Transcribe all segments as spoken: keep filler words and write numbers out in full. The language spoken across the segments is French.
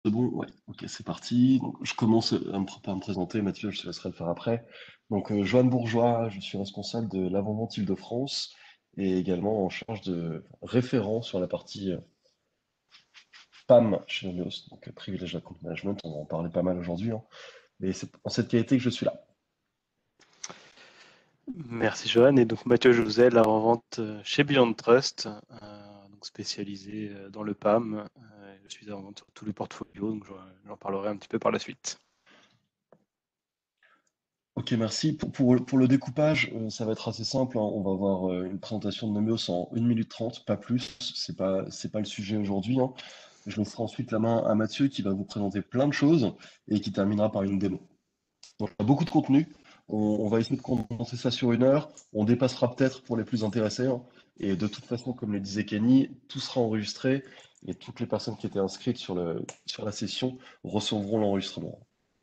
C'est bon? Ouais, ok, c'est parti. Donc, je commence à me, pr- par me présenter, Mathieu, je te laisserai le faire après. Donc, euh, Joanne Bourgeois, je suis responsable de l'avant-vente Île-de-France et également en charge de référent sur la partie euh, P A M chez Nomeos, donc euh, Privilège Account Management, on va en parler pas mal aujourd'hui, hein. Et c'est en cette qualité que je suis là. Merci Johan. Et donc Mathieu Josel, la revente euh, chez Beyond Trust, euh, donc spécialisé euh, dans le P A M. Euh, je suis à revente sur tous les portfolios, donc j'en j'en parlerai un petit peu par la suite. Ok, merci. Pour, pour, pour le découpage, euh, ça va être assez simple, hein. On va avoir euh, une présentation de Nomeos en une minute trente, pas plus. C'est pas, c'est pas le sujet aujourd'hui, hein. Je laisserai ensuite la main à Mathieu qui va vous présenter plein de choses et qui terminera par une démo. Donc, il y a beaucoup de contenu. On, on va essayer de condenser ça sur une heure. On dépassera peut-être pour les plus intéressés, hein. Et de toute façon, comme le disait Kenny, tout sera enregistré et toutes les personnes qui étaient inscrites sur le, sur la session recevront l'enregistrement.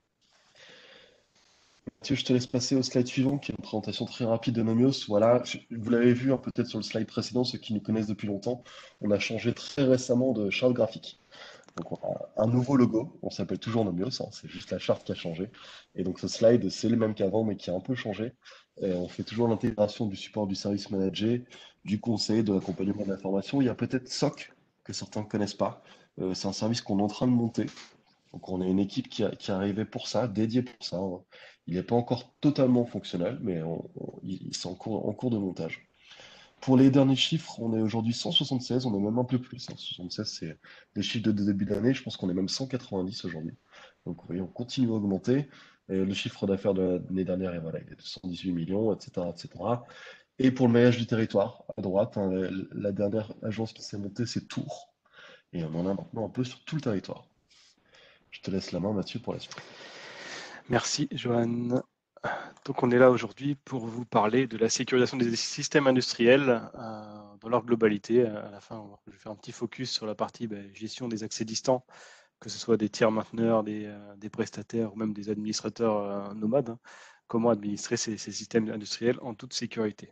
Mathieu, je te laisse passer au slide suivant, qui est une présentation très rapide de Nomios. Voilà, je- vous l'avez vu, hein, peut-être sur le slide précédent, ceux qui nous connaissent depuis longtemps, on a changé très récemment de charte graphique. Donc on a un nouveau logo, on s'appelle toujours Nomios, hein, c'est juste la charte qui a changé. Et donc ce slide, c'est le même qu'avant, mais qui a un peu changé. Et on fait toujours l'intégration du support du service manager, du conseil, de l'accompagnement d'information. Il y a peut-être S O C, que certains ne connaissent pas. Euh, c'est un service qu'on est en train de monter. Donc on a une équipe qui, a- qui est arrivée pour ça, dédiée pour ça, hein. Il n'est pas encore totalement fonctionnel, mais on- on- il, il- c'est en cours, en cours de montage. Pour les derniers chiffres, on est aujourd'hui cent soixante-seize, on est même un peu plus, hein. soixante-seize, c'est les chiffres de début d'année, je pense qu'on est même cent quatre-vingt-dix aujourd'hui. Donc vous voyez, on continue à augmenter. Et le chiffre d'affaires de l'année dernière, et voilà, il est de cent dix-huit millions, et cetera, et cetera. Et pour le maillage du territoire, à droite, hein, la, la dernière agence qui s'est montée, c'est Tours. Et on en a maintenant un peu sur tout le territoire. Je te laisse la main, Mathieu, pour la suite. Merci Johan. Donc on est là aujourd'hui pour vous parler de la sécurisation des systèmes industriels euh, dans leur globalité. À la fin, je vais faire un petit focus sur la partie bah, gestion des accès distants, que ce soit des tiers mainteneurs, des, euh, des prestataires ou même des administrateurs euh, nomades. Hein. Comment administrer ces, ces systèmes industriels en toute sécurité.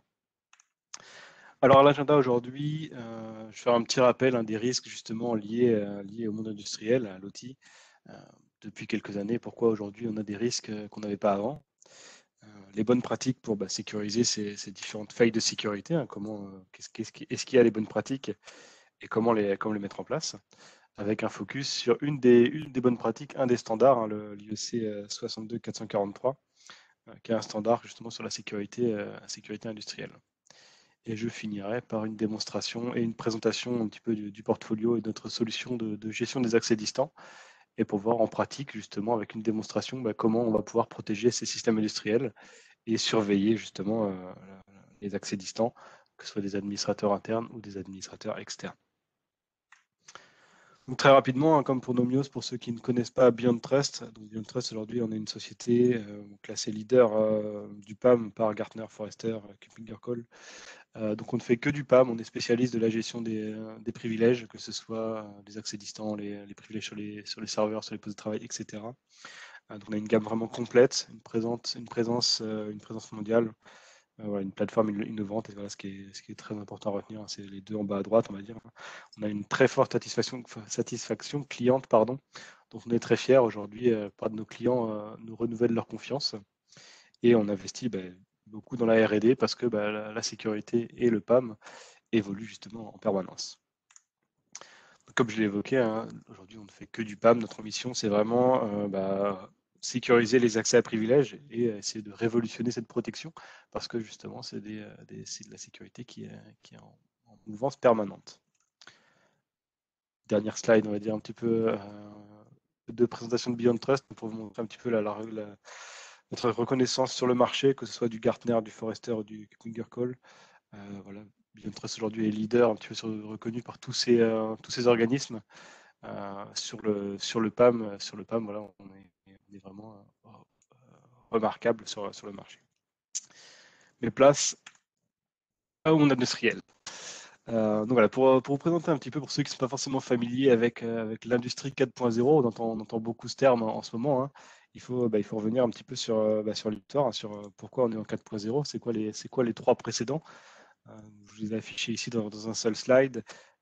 Alors à l'agenda aujourd'hui, euh, je vais faire un petit rappel hein, des risques justement liés, euh, liés au monde industriel, à l'O T. Euh, depuis quelques années, pourquoi aujourd'hui on a des risques euh, qu'on n'avait pas avant. Euh, les bonnes pratiques pour bah, sécuriser ces, ces différentes failles de sécurité, hein, comment, euh, qu'est-ce, qu'est-ce qui- est-ce qu'il y a les bonnes pratiques et comment les, comment les mettre en place, avec un focus sur une des, une des bonnes pratiques, un des standards, hein, le, l'I E C euh, soixante-deux quatre cent quarante-trois, euh, qui est un standard justement sur la sécurité, euh, la sécurité industrielle. Et je finirai par une démonstration et une présentation un petit peu du, du portfolio et de notre solution de, de gestion des accès distants, et pour voir en pratique justement avec une démonstration bah, comment on va pouvoir protéger ces systèmes industriels et surveiller justement euh, les accès distants, que ce soit des administrateurs internes ou des administrateurs externes. Donc très rapidement, hein, comme pour Nomios, pour ceux qui ne connaissent pas Beyond Trust, donc Beyond Trust aujourd'hui, on est une société euh, classée leader euh, du P A M par Gartner, Forrester, KuppingerCole. Euh, donc on ne fait que du P A M, on est spécialiste de la gestion des, euh, des privilèges, que ce soit euh, les accès distants, les, les privilèges sur les, sur les serveurs, sur les postes de travail, et cetera. Euh, donc on a une gamme vraiment complète, une présence, une présence, euh, une présence mondiale. Euh, voilà, une plateforme innovante, et voilà ce qui est, ce qui est très important à retenir, hein, c'est les deux en bas à droite, on va dire. On a une très forte satisfaction, satisfaction cliente, pardon, donc on est très fiers aujourd'hui, euh, par de nos clients euh, nous renouvellent leur confiance, et on investit bah, beaucoup dans la R et D parce que bah, la, la sécurité et le P A M évoluent justement en permanence. Comme je l'ai évoqué, hein, aujourd'hui on ne fait que du P A M, notre mission c'est vraiment euh, bah, sécuriser les accès à privilèges et essayer de révolutionner cette protection parce que justement c'est des, des, de la sécurité qui est, qui est en, en, mouvance permanente. Dernière slide, on va dire un petit peu euh, de présentation de Beyond Trust pour vous montrer un petit peu la, la, la, notre reconnaissance sur le marché, que ce soit du Gartner, du Forrester ou du KuppingerCole. Euh, voilà, Beyond Trust aujourd'hui est leader un petit peu sur, reconnu par tous ces, euh, tous ces organismes. Euh, sur le sur le P A M, sur le P A M, voilà, on est, on est vraiment euh, remarquable sur, sur le marché. Mais place au monde industriel. Euh, donc voilà, pour, pour vous présenter un petit peu, pour ceux qui ne sont pas forcément familiers avec, euh, avec l'industrie quatre point zéro, on entend, on entend beaucoup ce terme en, en ce moment, hein. il, faut, bah, il faut revenir un petit peu sur, bah, sur l'histoire, hein, sur euh, pourquoi on est en quatre point zéro, c'est quoi les, c'est quoi les trois précédents. Euh, je vous les ai affichés ici dans, dans un seul slide.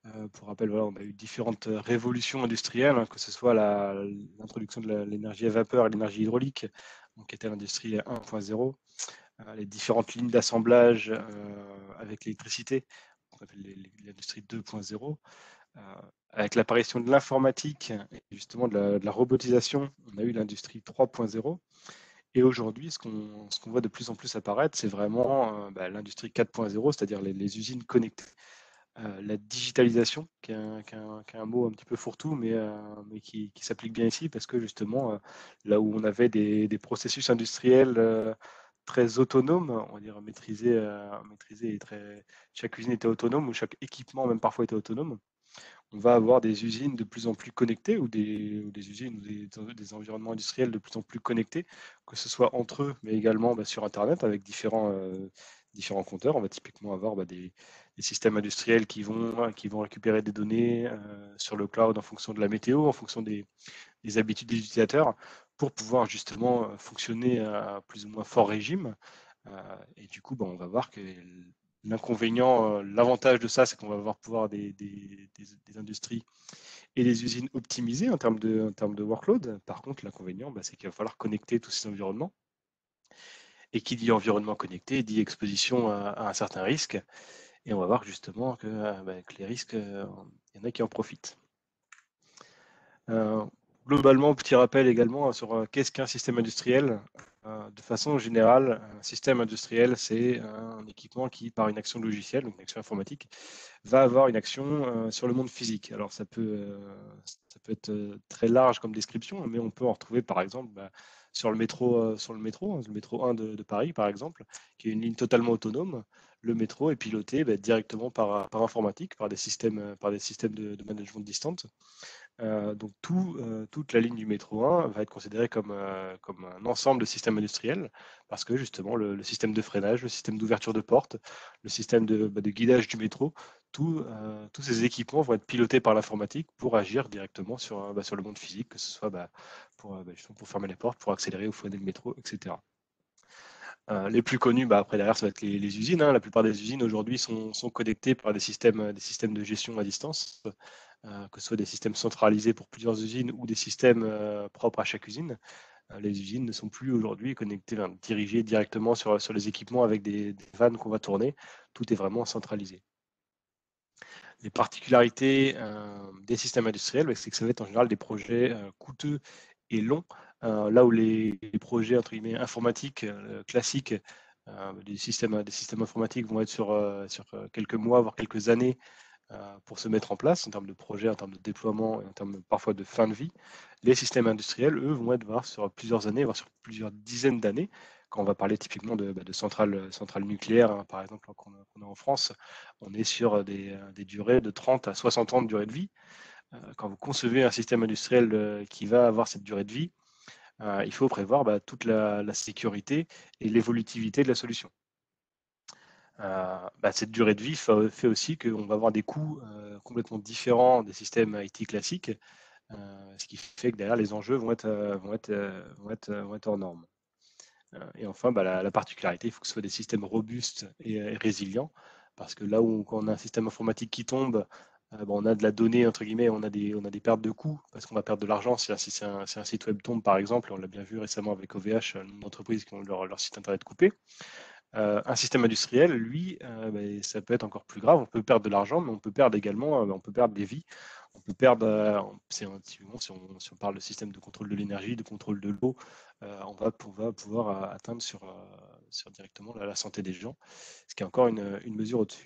Euh, pour rappel, voilà, on a eu différentes révolutions industrielles, hein, que ce soit l'introduction de l'énergie à vapeur et l'énergie hydraulique, donc qui était l'industrie un point zéro, euh, les différentes lignes d'assemblage euh, avec l'électricité, qu'on appelle l'industrie deux point zéro, euh, avec l'apparition de l'informatique et justement de la, de la robotisation, on a eu l'industrie trois point zéro. Et aujourd'hui, ce qu'on ce qu'on voit de plus en plus apparaître, c'est vraiment euh, bah, l'industrie quatre point zéro, c'est-à-dire les, les usines connectées. Euh, la digitalisation, qui est, un, qui, est un, qui est un mot un petit peu fourre-tout, mais, euh, mais qui, qui s'applique bien ici, parce que justement, euh, là où on avait des, des processus industriels euh, très autonomes, on va dire maîtrisés, euh, maîtrisés et très, chaque usine était autonome, ou chaque équipement même parfois était autonome, on va avoir des usines de plus en plus connectées, ou des, ou des usines ou des, des environnements industriels de plus en plus connectés, que ce soit entre eux, mais également bah, sur Internet, avec différents, euh, différents compteurs. On va typiquement avoir bah, des, des systèmes industriels qui vont, qui vont récupérer des données euh, sur le cloud en fonction de la météo, en fonction des, des habitudes des utilisateurs, pour pouvoir justement euh, fonctionner à plus ou moins fort régime. Euh, et du coup, bah, on va voir que l'inconvénient, euh, l'avantage de ça, c'est qu'on va avoir pouvoir des, des, des, des industries et des usines optimisées en termes de, en termes de workload. Par contre, l'inconvénient, bah, c'est qu'il va falloir connecter tous ces environnements. Et qui dit environnement connecté dit exposition à, à un certain risque. Et on va voir justement que, euh, bah, que les risques, euh, il y en a qui en profitent. Euh, globalement, petit rappel également sur euh, qu'est-ce qu'un système industriel. Euh, de façon générale, un système industriel, c'est un équipement qui, par une action logicielle, donc une action informatique, va avoir une action euh, sur le monde physique. Alors ça peut, euh, ça peut être euh, très large comme description, mais on peut en retrouver par exemple bah, sur le métro, euh, sur le métro, hein, le métro un de, de Paris par exemple, qui est une ligne totalement autonome. Le métro est piloté bah, directement par, par informatique, par des systèmes, par des systèmes de, de management distante. Euh, donc tout, euh, toute la ligne du métro un va être considérée comme, euh, comme un ensemble de systèmes industriels parce que justement le, le système de freinage, le système d'ouverture de porte, le système de, bah, de guidage du métro, tout, euh, tous ces équipements vont être pilotés par l'informatique pour agir directement sur, euh, bah, sur le monde physique, que ce soit bah, pour, euh, bah, justement pour fermer les portes, pour accélérer ou freiner le métro, et cetera. Euh, les plus connus, bah, après derrière, ça va être les, les usines. Hein. La plupart des usines aujourd'hui sont, sont connectées par des systèmes, des systèmes de gestion à distance, euh, que ce soit des systèmes centralisés pour plusieurs usines ou des systèmes euh, propres à chaque usine. Euh, les usines ne sont plus aujourd'hui connectées, enfin, dirigées directement sur, sur les équipements avec des, des vannes qu'on va tourner. Tout est vraiment centralisé. Les particularités euh, des systèmes industriels, c'est que ça va être en général des projets euh, coûteux et longs, euh, là où les, les projets entre guillemets informatiques euh, classiques, euh, des systèmes, des systèmes informatiques vont être sur, euh, sur quelques mois, voire quelques années euh, pour se mettre en place en termes de projet, en termes de déploiement et en termes parfois de fin de vie. Les systèmes industriels, eux, vont être voire sur plusieurs années, voire sur plusieurs dizaines d'années. Quand on va parler typiquement de, bah, de centrales, centrales nucléaires, hein, par exemple, qu'on a, qu'on a en France, on est sur des, des durées de trente à soixante ans de durée de vie. Euh, quand vous concevez un système industriel euh, qui va avoir cette durée de vie, euh, il faut prévoir bah, toute la, la sécurité et l'évolutivité de la solution. Euh, bah, cette durée de vie fait, fait aussi qu'on va avoir des coûts euh, complètement différents des systèmes I T classiques, euh, ce qui fait que derrière les enjeux vont être, euh, vont être, euh, vont être, vont être hors normes. Euh, et enfin, bah, la, la, particularité, il faut que ce soit des systèmes robustes et, et résilients, parce que là où quand on a un système informatique qui tombe, euh, bah, on a de la donnée, entre guillemets, on a des, on a des pertes de coûts, parce qu'on va perdre de l'argent. Si, si un, si un site web tombe, par exemple, on l'a bien vu récemment avec O V H, le nombre d'entreprises qui ont leur, leur site internet coupé. Euh, un système industriel, lui, euh, bah, ça peut être encore plus grave. On peut perdre de l'argent, mais on peut perdre également, euh, on peut perdre des vies. On peut perdre, euh, si, on, si, on, si on parle de système de contrôle de l'énergie, de contrôle de l'eau, euh, on, va, on va pouvoir euh, atteindre sur, euh, sur directement la, la santé des gens, ce qui est encore une, une mesure au-dessus.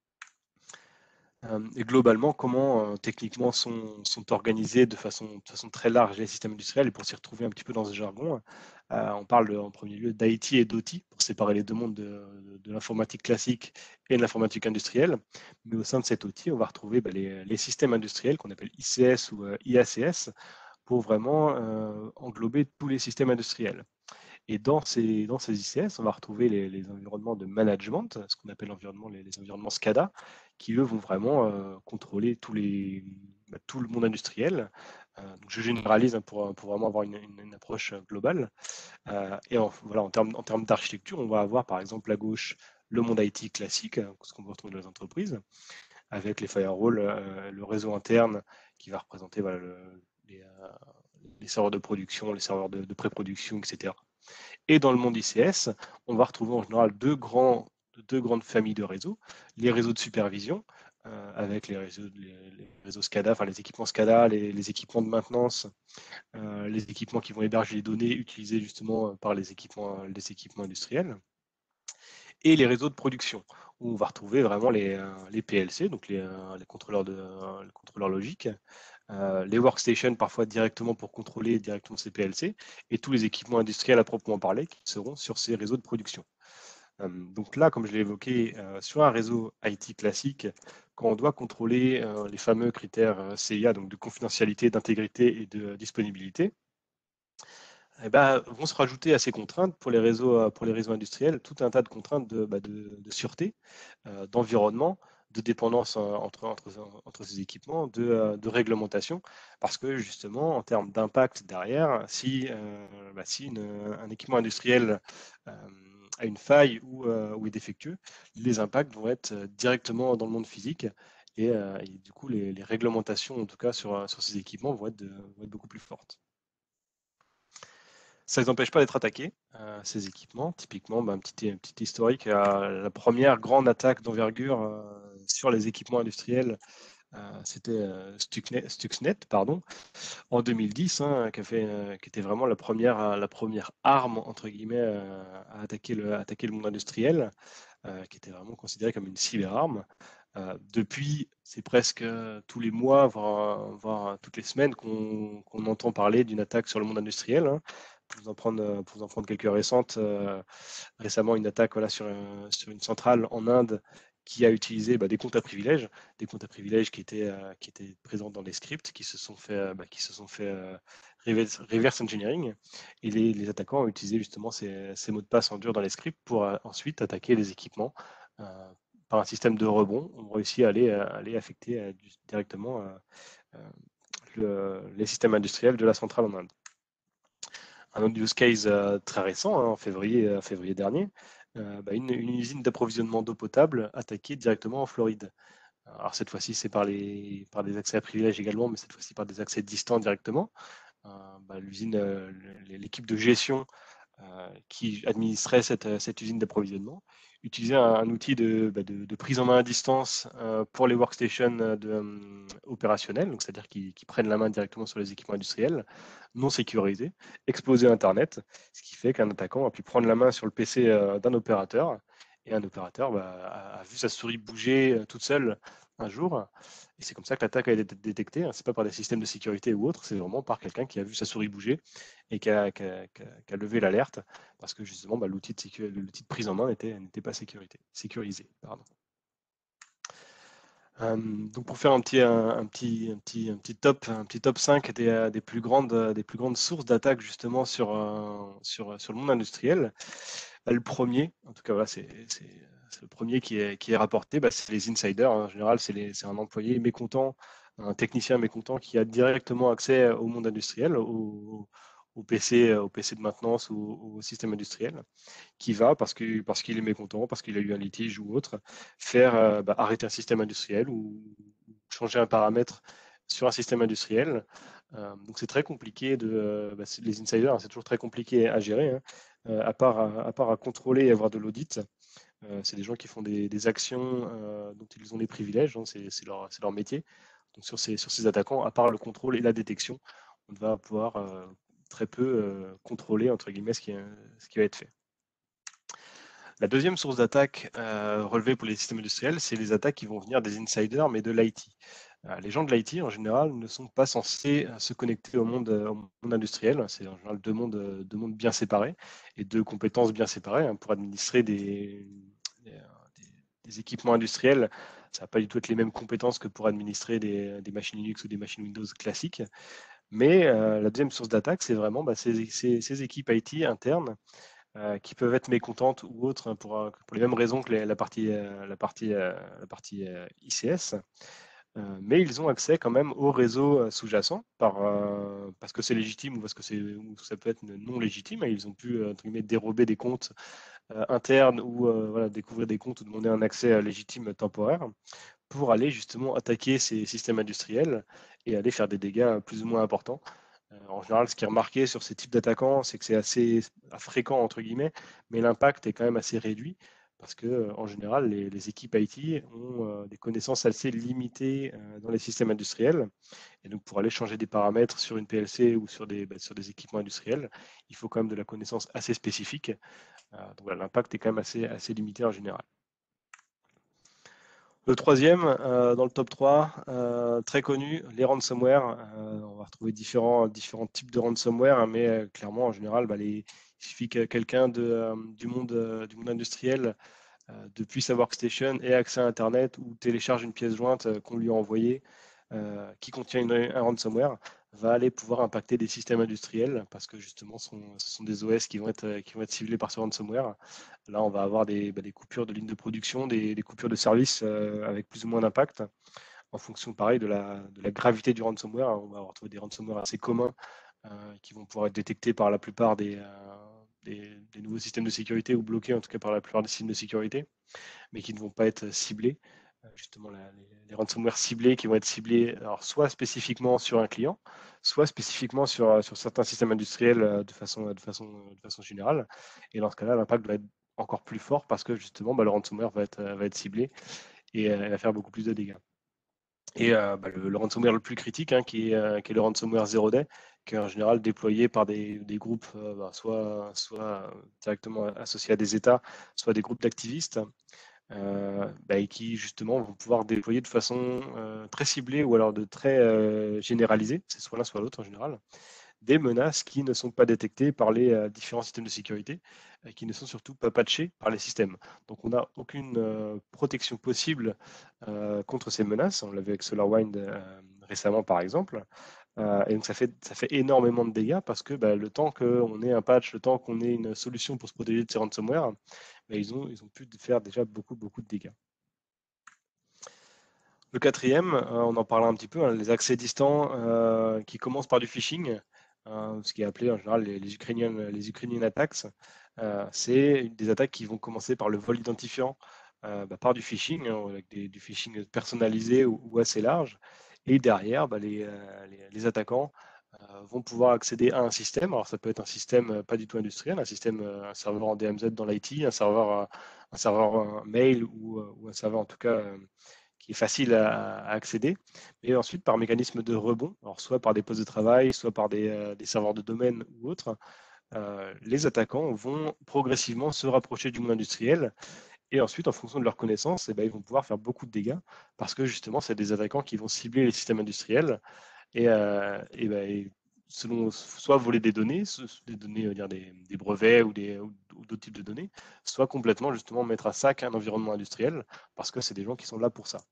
Euh, et globalement, comment euh, techniquement sont, sont organisés de façon, de façon très large les systèmes industriels. Et pour s'y retrouver un petit peu dans ce jargon, euh, on parle de, en premier lieu d'I T et d'O T pour séparer les deux mondes de, de, de l'informatique classique et de l'informatique industrielle. Mais au sein de cet O T, on va retrouver bah, les, les, systèmes industriels qu'on appelle I C S ou euh, I A C S pour vraiment euh, englober tous les systèmes industriels. Et dans ces, dans ces I C S, on va retrouver les, les environnements de management, ce qu'on appelle l'environnement, les, les environnements SCADA, qui eux vont vraiment euh, contrôler tous les, bah, tout le monde industriel. Euh, donc je généralise hein, pour, pour vraiment avoir une, une, une approche globale. Euh, et en, voilà, en termes en termes d'architecture, on va avoir par exemple à gauche le monde I T classique, ce qu'on va retrouver dans les entreprises. avec les firewalls, euh, le réseau interne qui va représenter voilà, le, les, euh, les serveurs de production, les serveurs de, de pré-production, et cetera. Et dans le monde I C S, on va retrouver en général deux, grands, deux grandes familles de réseaux. Les réseaux de supervision, euh, avec les réseaux, les, les réseaux SCADA, enfin les équipements SCADA, les, les équipements de maintenance, euh, les équipements qui vont héberger les données utilisées justement par les équipements, les équipements industriels. Et les réseaux de production, où on va retrouver vraiment les, euh, les P L C, donc les, euh, les contrôleurs, de, euh, les contrôleurs logiques, euh, les workstations parfois directement pour contrôler directement ces P L C, et tous les équipements industriels à proprement parler qui seront sur ces réseaux de production. Euh, donc là, comme je l'ai évoqué, euh, sur un réseau I T classique, quand on doit contrôler euh, les fameux critères euh, C I A, donc de confidentialité, d'intégrité et de disponibilité, eh ben, vont se rajouter à ces contraintes pour les réseaux, pour les réseaux industriels tout un tas de contraintes de, bah, de, de sûreté, euh, d'environnement, de dépendance entre, entre, entre ces équipements, de, de réglementation, parce que justement, en termes d'impact derrière, si, euh, bah, si une, un équipement industriel euh, a une faille ou, euh, ou est défectueux, les impacts vont être directement dans le monde physique. Et, euh, et du coup, les, les, réglementations, en tout cas sur, sur ces équipements, vont être, de, vont être beaucoup plus fortes. Ça ne les empêche pas d'être attaqués, euh, ces équipements. Typiquement, bah, un, petit, un petit historique, euh, la première grande attaque d'envergure euh, sur les équipements industriels, euh, c'était euh, Stuxnet, Stuxnet pardon, en deux mille dix, hein, qui, a fait, euh, qui était vraiment la première, la première arme, entre guillemets, euh, à attaquer le, à attaquer le monde industriel, euh, qui était vraiment considérée comme une cyberarme. Euh, depuis, c'est presque tous les mois, voire, voire toutes les semaines, qu'on qu'on entend parler d'une attaque sur le monde industriel. Hein. Pour vous en prendre, pour vous en prendre quelques récentes, euh, récemment une attaque voilà, sur, un- sur une centrale en Inde qui a utilisé bah, des comptes à privilèges, des comptes à privilèges qui étaient, euh, qui étaient présents dans les scripts, qui se sont fait, euh, bah, qui se sont fait euh, reverse, reverse engineering, et les, les attaquants ont utilisé justement ces, ces mots de passe en dur dans les scripts pour euh, ensuite attaquer les équipements. Euh, par un système de rebond, on réussit à aller, à aller affecter euh, directement euh, euh, le, les systèmes industriels de la centrale en Inde. Un autre use case euh, très récent, hein, en février, euh, février dernier, euh, bah, une, une, usine d'approvisionnement d'eau potable attaquée directement en Floride. Alors cette fois-ci, c'est par, les, par des accès à privilèges également, mais cette fois-ci par des accès distants directement. Euh, bah, l'usine, euh, l'équipe de gestion euh, qui administrait cette, cette usine d'approvisionnement utilisait un, un outil de, bah, de, de, prise en main à distance euh, pour les workstations de, euh, opérationnelles, donc c'est-à-dire qui, qui prennent la main directement sur les équipements industriels, non sécurisés, exposés à Internet, ce qui fait qu'un attaquant a pu prendre la main sur le P C euh, d'un opérateur, et un opérateur bah, a, a vu sa souris bouger euh, toute seule un jour, et c'est comme ça que l'attaque a été détectée. Hein. Ce n'est pas par des systèmes de sécurité ou autre, c'est vraiment par quelqu'un qui a vu sa souris bouger et qui a, qui a, qui a, qui a levé l'alerte parce que justement bah, l'outil de, de prise en main n'était pas sécurité, sécurisé. Pardon. Euh, donc pour faire un petit, un, un, petit, un, petit, un petit top, un petit top cinq des, des, plus, grandes, des plus grandes sources d'attaque justement sur, euh, sur, sur le monde industriel, bah, le premier, en tout cas voilà, c'est le premier qui est, qui est rapporté, bah, c'est les insiders. Hein. En général, c'est un employé mécontent, un technicien mécontent qui a directement accès au monde industriel, au, au P C, au P C de maintenance ou au système industriel, qui va, parce qu'il parce qu'il est mécontent, parce qu'il a eu un litige ou autre, faire euh, bah, arrêter un système industriel ou changer un paramètre sur un système industriel. Euh, donc c'est très compliqué de euh, bah, les insiders, hein, c'est toujours très compliqué à gérer, hein, euh, à part à, à part à contrôler et avoir de l'audit. Euh, c'est des gens qui font des, des actions euh, dont ils ont des privilèges, hein, c'est leur, leur métier. Donc sur ces, sur ces attaquants, à part le contrôle et la détection, on va pouvoir euh, très peu euh, contrôler entre guillemets ce qui, ce qui va être fait. La deuxième source d'attaque euh, relevée pour les systèmes industriels, c'est les attaques qui vont venir des insiders, mais de l'I T. Euh, les gens de l'I T, en général, ne sont pas censés euh, se connecter au monde, au monde industriel. C'est en général deux mondes, deux mondes bien séparés et deux compétences bien séparées. Hein, pour administrer des, des, des équipements industriels, ça ne va pas du tout être les mêmes compétences que pour administrer des, des machines Linux ou des machines Windows classiques. Mais euh, la deuxième source d'attaque, c'est vraiment bah, ces, ces, ces équipes I T internes euh, qui peuvent être mécontentes ou autres pour, pour les mêmes raisons que les, la partie, euh, la partie, euh, la partie euh, I C S. Euh, mais ils ont accès quand même au réseau euh, sous-jacent par, euh, parce que c'est légitime ou parce que ou ça peut être non légitime. Et ils ont pu euh, entre guillemets, dérober des comptes euh, internes ou euh, voilà, découvrir des comptes ou demander un accès euh, légitime temporaire pour aller justement attaquer ces systèmes industriels et aller faire des dégâts plus ou moins importants. Euh, en général, ce qui est remarqué sur ces types d'attaquants, c'est que c'est assez fréquent, entre guillemets, mais l'impact est quand même assez réduit parce que, euh, en général, les, les équipes I T ont euh, des connaissances assez limitées euh, dans les systèmes industriels. Et donc, pour aller changer des paramètres sur une P L C ou sur des, bah, sur des équipements industriels, il faut quand même de la connaissance assez spécifique. Euh, donc, voilà, l'impact est quand même assez, assez limité en général. Le troisième, euh, dans le top trois, euh, très connu, les ransomware. Euh, on va retrouver différents, différents types de ransomware, hein, mais euh, clairement, en général, bah, les, il suffit que quelqu'un de, euh, du, monde, euh, du monde industriel, euh, depuis sa workstation, ait accès à Internet ou télécharge une pièce jointe euh, qu'on lui a envoyée, euh, qui contient une, un ransomware, va aller pouvoir impacter des systèmes industriels parce que justement, sont, ce sont des O S qui vont être, qui vont être ciblés par ce ransomware. Là, on va avoir des, bah, des coupures de lignes de production, des, des coupures de service euh, avec plus ou moins d'impact en fonction, pareil, de la, de la gravité du ransomware. On va retrouver des ransomware assez communs euh, qui vont pouvoir être détectés par la plupart des, euh, des, des nouveaux systèmes de sécurité ou bloqués en tout cas par la plupart des systèmes de sécurité, mais qui ne vont pas être ciblés. Euh, justement, la, les, les ransomware ciblés qui vont être ciblés alors, soit spécifiquement sur un client, soit spécifiquement sur, sur certains systèmes industriels euh, de façon, de, façon, de façon générale. Et dans ce cas-là, l'impact va être encore plus fort parce que justement, bah, le ransomware va être, va être ciblé et euh, va faire beaucoup plus de dégâts. Et euh, bah, le, le ransomware le plus critique, hein, qui, est, euh, qui est le ransomware zero day, qui est en général déployé par des, des groupes euh, bah, soit, soit directement associés à des États, soit des groupes d'activistes, euh, bah, et qui justement vont pouvoir déployer de façon euh, très ciblée ou alors de très euh, généralisée, c'est soit l'un soit l'autre en général, des menaces qui ne sont pas détectées par les euh, différents systèmes de sécurité, et qui ne sont surtout pas patchés par les systèmes. Donc on n'a aucune euh, protection possible euh, contre ces menaces. On l'a vu avec SolarWind euh, récemment par exemple. Euh, et donc ça fait, ça fait énormément de dégâts parce que bah, le temps qu'on ait un patch, le temps qu'on ait une solution pour se protéger de ces ransomware, bah, ils, ont, ils ont pu faire déjà beaucoup, beaucoup de dégâts. Le quatrième, euh, on en parlait un petit peu, hein, les accès distants euh, qui commencent par du phishing, euh, ce qui est appelé en général les, les Ukrainian, les Ukrainian attacks. Euh, c'est des attaques qui vont commencer par le vol identifiant, euh, bah, par du phishing, hein, avec des, du phishing personnalisé ou, ou assez large. Et derrière, bah, les, euh, les, les, attaquants euh, vont pouvoir accéder à un système. Alors ça peut être un système euh, pas du tout industriel, un système, euh, un serveur en D M Z dans l'I T, un serveur, euh, un serveur mail ou, euh, ou un serveur en tout cas euh, qui est facile à, à, accéder, et ensuite par mécanisme de rebond, alors soit par des postes de travail, soit par des, euh, des serveurs de domaine ou autres, euh, les attaquants vont progressivement se rapprocher du monde industriel, et ensuite, en fonction de leurs connaissances, eh ben, ils vont pouvoir faire beaucoup de dégâts, parce que justement, c'est des attaquants qui vont cibler les systèmes industriels, et, euh, et, ben, et selon soit voler des données, des données, dire des, des brevets ou, des, ou d'autres types de données, soit complètement justement mettre à sac un environnement industriel, parce que c'est des gens qui sont là pour ça.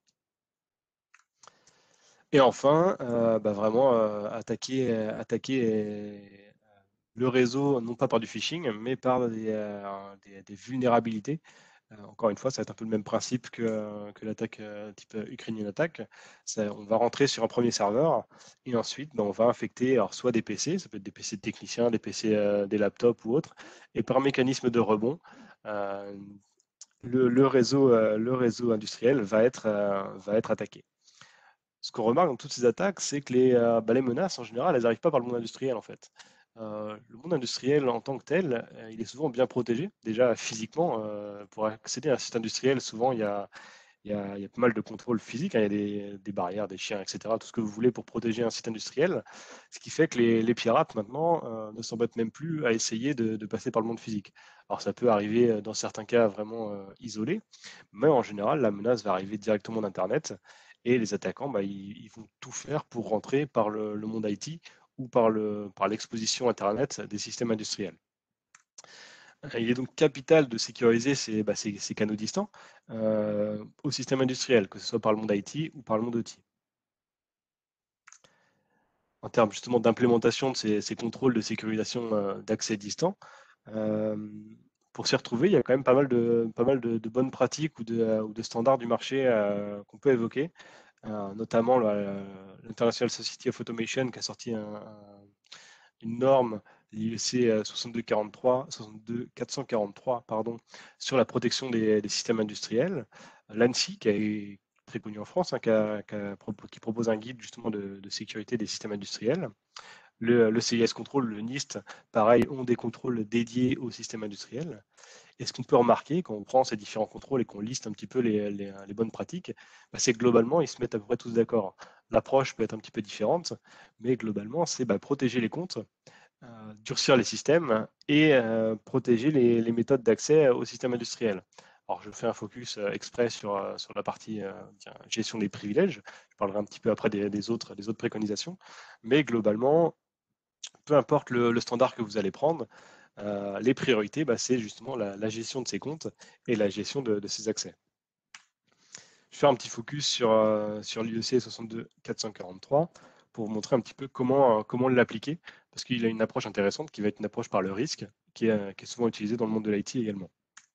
Et enfin, euh, bah vraiment euh, attaquer, euh, attaquer euh, le réseau, non pas par du phishing, mais par des, euh, des, des vulnérabilités. Euh, encore une fois, ça va être un peu le même principe que, que l'attaque euh, type Ukrainian attack. Ça, on va rentrer sur un premier serveur et ensuite, bah, on va infecter alors, soit des P C, ça peut être des P C de techniciens, des P C, euh, des laptops ou autres, et par mécanisme de rebond, euh, le, le, réseau, euh, le réseau industriel va être, euh, va être attaqué. Ce qu'on remarque dans toutes ces attaques, c'est que les, euh, bah, les menaces, en général, elles n'arrivent pas par le monde industriel, en fait. Euh, le monde industriel en tant que tel, euh, il est souvent bien protégé. Déjà, physiquement, euh, pour accéder à un site industriel, souvent, il y a, il y a, il y a pas mal de contrôles physiques, hein. Il y a des, des barrières, des chiens, et cetera, tout ce que vous voulez pour protéger un site industriel. Ce qui fait que les, les pirates, maintenant, euh, ne s'embêtent même plus à essayer de, de passer par le monde physique. Alors, ça peut arriver euh, dans certains cas vraiment euh, isolés, mais en général, la menace va arriver directement d'Internet. Et les attaquants, bah, ils, ils, vont tout faire pour rentrer par le, le monde I T ou par, le, par l'exposition Internet des systèmes industriels. Il est donc capital de sécuriser ces, bah, ces, ces canaux distants euh, au système industriel, que ce soit par le monde I T ou par le monde O T. En termes justement d'implémentation de ces, ces, contrôles de sécurisation euh, d'accès distant, euh, pour s'y retrouver, il y a quand même pas mal de, pas mal de, de bonnes pratiques ou de, euh, ou de standards du marché euh, qu'on peut évoquer, euh, notamment l'International Society of Automation qui a sorti un, un, une norme, l'I E C soixante-deux quarante-trois, soixante-deux quatre cent quarante-trois, pardon, sur la protection des, des systèmes industriels. L'ANSI qui a très connu en France, hein, qui, a, qui, a, qui propose un guide justement de, de sécurité des systèmes industriels. Le, le C I S Control, le NIST, pareil, ont des contrôles dédiés aux systèmes industriels. Et ce qu'on peut remarquer quand on prend ces différents contrôles et qu'on liste un petit peu les, les, les bonnes pratiques, bah, c'est que globalement, ils se mettent à peu près tous d'accord. L'approche peut être un petit peu différente, mais globalement, c'est bah, protéger les comptes, euh, durcir les systèmes et euh, protéger les, les méthodes d'accès au système industriel. Alors, je fais un focus euh, exprès sur, euh, sur la partie euh, gestion des privilèges. Je parlerai un petit peu après des, des, autres, des autres préconisations. Mais globalement, peu importe le, le standard que vous allez prendre, euh, les priorités, bah, c'est justement la, la gestion de ces comptes et la gestion de, de ces accès. Je fais un petit focus sur, euh, sur l'I E C soixante-deux quatre cent quarante-trois pour vous montrer un petit peu comment, euh, comment l'appliquer, parce qu'il a une approche intéressante qui va être une approche par le risque, qui est, qui est souvent utilisée dans le monde de l'I T également.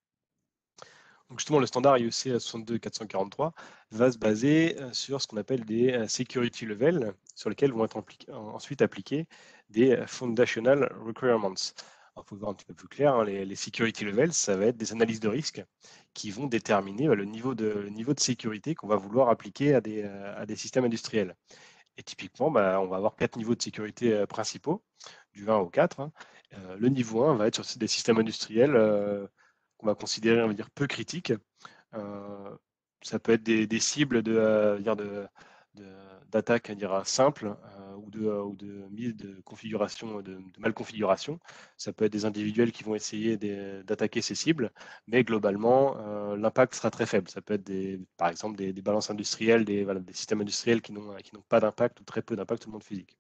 Donc justement, le standard I E C soixante-deux quatre cent quarante-trois va se baser sur ce qu'on appelle des security levels, sur lesquels vont être ensuite appliqués des foundational requirements. Alors, pour voir un petit peu plus clair, hein, les, les security levels, ça va être des analyses de risque qui vont déterminer bah, le, niveau de, le niveau de sécurité qu'on va vouloir appliquer à des, à des systèmes industriels. Et typiquement, bah, on va avoir quatre niveaux de sécurité euh, principaux, du un au quatre. Hein. Euh, le niveau un va être sur des systèmes industriels euh, qu'on va considérer, on va dire, peu critiques. Euh, ça peut être des, des cibles de, euh, dire de, de, d'attaque simple euh, ou de, ou de mise de configuration, de, de mal configuration. Ça peut être des individuels qui vont essayer de, d'attaquer ces cibles, mais globalement, euh, l'impact sera très faible. Ça peut être des, par exemple des, des balances industrielles, des, voilà, des systèmes industriels qui n'ont, qui n'ont pas d'impact ou très peu d'impact sur le monde physique.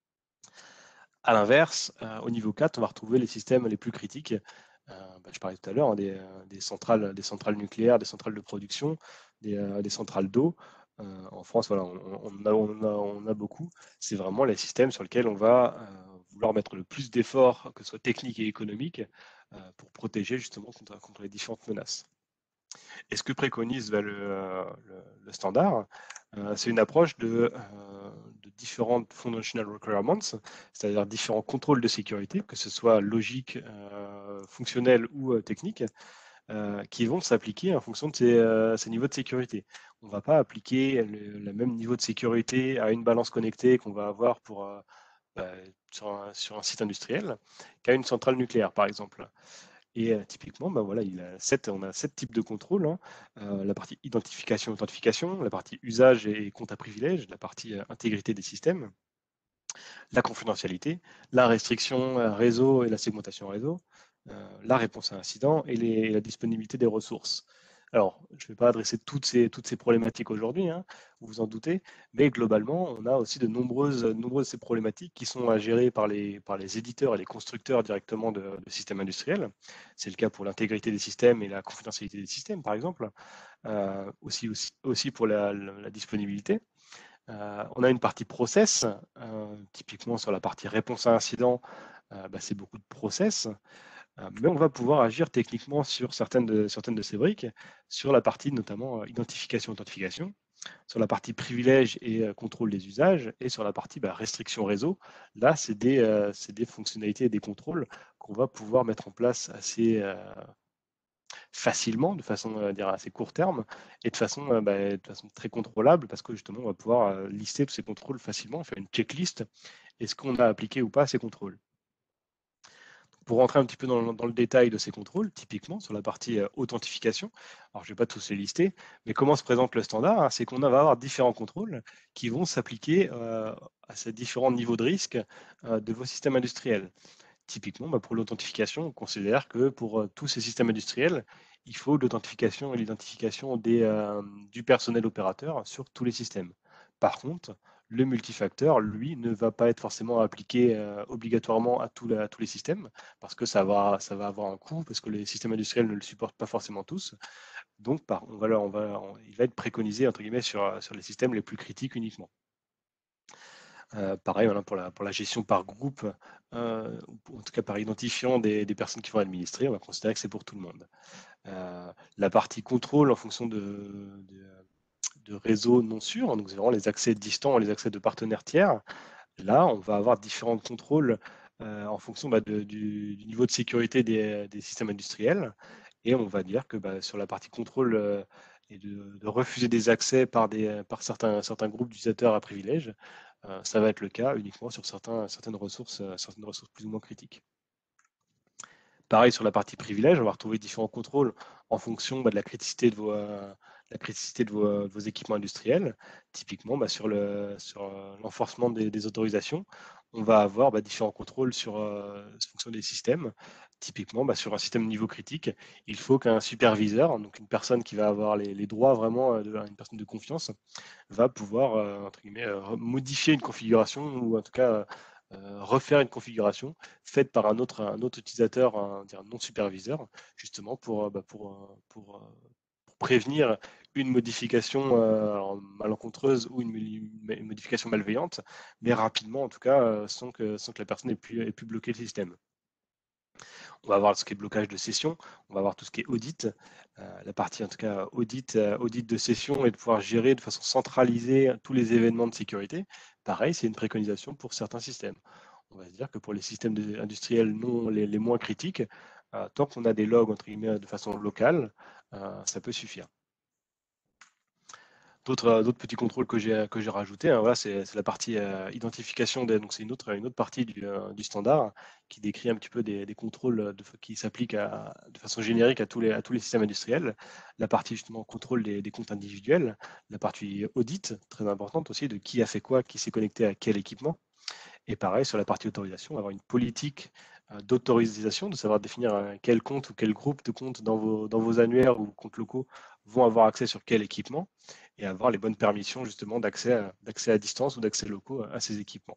À l'inverse, euh, au niveau quatre, on va retrouver les systèmes les plus critiques. Euh, bah, je parlais tout à l'heure hein, des, des, centrales, des centrales nucléaires, des centrales de production, des, euh, des centrales d'eau. Euh, en France, voilà, on, on, a, on, a, on, a, beaucoup. C'est vraiment les systèmes sur lesquels on va euh, vouloir mettre le plus d'efforts, que ce soit technique et économique, euh, pour protéger justement contre, contre les différentes menaces. Et ce que préconise bah, le, le, le, standard, euh, c'est une approche de, euh, de différentes foundational requirements, c'est-à-dire différents contrôles de sécurité, que ce soit logique, euh, fonctionnel ou euh, technique, euh, qui vont s'appliquer en fonction de ces, euh, ces, niveaux de sécurité. On ne va pas appliquer le, le, même niveau de sécurité à une balance connectée qu'on va avoir pour, euh, bah, sur, un, sur un site industriel qu'à une centrale nucléaire, par exemple. Et euh, typiquement, bah voilà, il a sept, on a sept types de contrôles. Hein. Euh, la partie identification et authentification, la partie usage et compte à privilège, la partie euh, intégrité des systèmes, la confidentialité, la restriction euh, réseau et la segmentation réseau, euh, la réponse à incident et, les, et la disponibilité des ressources. Alors, je ne vais pas adresser toutes ces, toutes ces problématiques aujourd'hui, hein, vous vous en doutez, mais globalement, on a aussi de nombreuses, nombreuses ces problématiques qui sont à gérer par les, par les éditeurs et les constructeurs directement de, de systèmes industriels. C'est le cas pour l'intégrité des systèmes et la confidentialité des systèmes, par exemple, euh, aussi, aussi, aussi pour la, la, la disponibilité. Euh, on a une partie process, euh, typiquement sur la partie réponse à incident, euh, bah, c'est beaucoup de process. Mais on va pouvoir agir techniquement sur certaines de, certaines de ces briques, sur la partie notamment identification-authentification, sur la partie privilège et euh, contrôle des usages, et sur la partie bah, restriction réseau. Là, c'est des, euh, des fonctionnalités et des contrôles qu'on va pouvoir mettre en place assez euh, facilement, de façon euh, dire, assez court terme, et de façon, euh, bah, de façon très contrôlable, parce que justement, on va pouvoir euh, lister tous ces contrôles facilement, faire une checklist, est-ce qu'on a appliqué ou pas ces contrôles. Pour rentrer un petit peu dans, dans le détail de ces contrôles, typiquement sur la partie euh, authentification, alors je ne vais pas tous les lister, mais comment se présente le standard, hein, c'est qu'on va avoir différents contrôles qui vont s'appliquer euh, à ces différents niveaux de risque euh, de vos systèmes industriels. Typiquement, bah, pour l'authentification, on considère que pour euh, tous ces systèmes industriels, il faut l'authentification et l'identification euh, du personnel opérateur sur tous les systèmes. Par contre, le multifacteur, lui, ne va pas être forcément appliqué euh, obligatoirement à, tout la, à, tous les systèmes, parce que ça va, ça va avoir un coût, parce que les systèmes industriels ne le supportent pas forcément tous. Donc, par, on va, on va, on, il va être préconisé, entre guillemets, sur, sur les systèmes les plus critiques uniquement. Euh, pareil, voilà, pour, la, pour la gestion par groupe, euh, en tout cas par identifiant des, des personnes qui vont administrer, on va considérer que c'est pour tout le monde. Euh, la partie contrôle en fonction de, de, de réseaux non sûrs, donc c'est vraiment les accès distants et les accès de partenaires tiers. Là, on va avoir différents contrôles euh, en fonction bah, de, du, du niveau de sécurité des, des systèmes industriels. Et on va dire que bah, sur la partie contrôle, euh, et de, de refuser des accès par, des, par certains, certains groupes d'utilisateurs à privilège, euh, ça va être le cas uniquement sur certains, certaines, ressources, certaines ressources plus ou moins critiques. Pareil sur la partie privilège, on va retrouver différents contrôles en fonction bah, de la criticité de vos, euh, la criticité de vos, de vos équipements industriels. Typiquement, bah, sur le, sur euh, l'enforcement des, des autorisations, on va avoir bah, différents contrôles sur euh, fonction des systèmes. Typiquement, bah, sur un système niveau critique, il faut qu'un superviseur, donc une personne qui va avoir les, les droits vraiment, de, une personne de confiance, va pouvoir euh, entre guillemets, euh, modifier une configuration ou en tout cas euh, refaire une configuration faite par un autre, un autre utilisateur, un, un non-superviseur, justement pour, bah, pour, pour, pour, prévenir une modification euh, malencontreuse ou une, une, modification malveillante, mais rapidement en tout cas, euh, sans, que, sans que la personne ait pu, ait pu bloquer le système. On va avoir ce qui est blocage de session, on va avoir tout ce qui est audit, euh, la partie en tout cas audit, euh, audit de session et de pouvoir gérer de façon centralisée tous les événements de sécurité. Pareil, c'est une préconisation pour certains systèmes. On va se dire que pour les systèmes industriels non les, les moins critiques, euh, tant qu'on a des logs entre guillemets de façon locale, euh, ça peut suffire. D'autres, d'autres petits contrôles que j'ai que j'ai rajoutés, hein, voilà, c'est, c'est la partie euh, identification. Des, donc c'est une autre une autre partie du, euh, du standard qui décrit un petit peu des, des contrôles de, qui s'appliquent à, de façon générique à tous les à tous les systèmes industriels. La partie justement contrôle des, des comptes individuels, la partie audit très importante aussi de qui a fait quoi, qui s'est connecté à quel équipement. Et pareil sur la partie autorisation, on va avoir une politique euh, d'autorisation, de savoir définir euh, quel compte ou quel groupe de comptes dans vos dans vos annuaires ou comptes locaux vont avoir accès sur quel équipement et avoir les bonnes permissions justement d'accès à, d'accès à distance ou d'accès locaux à ces équipements.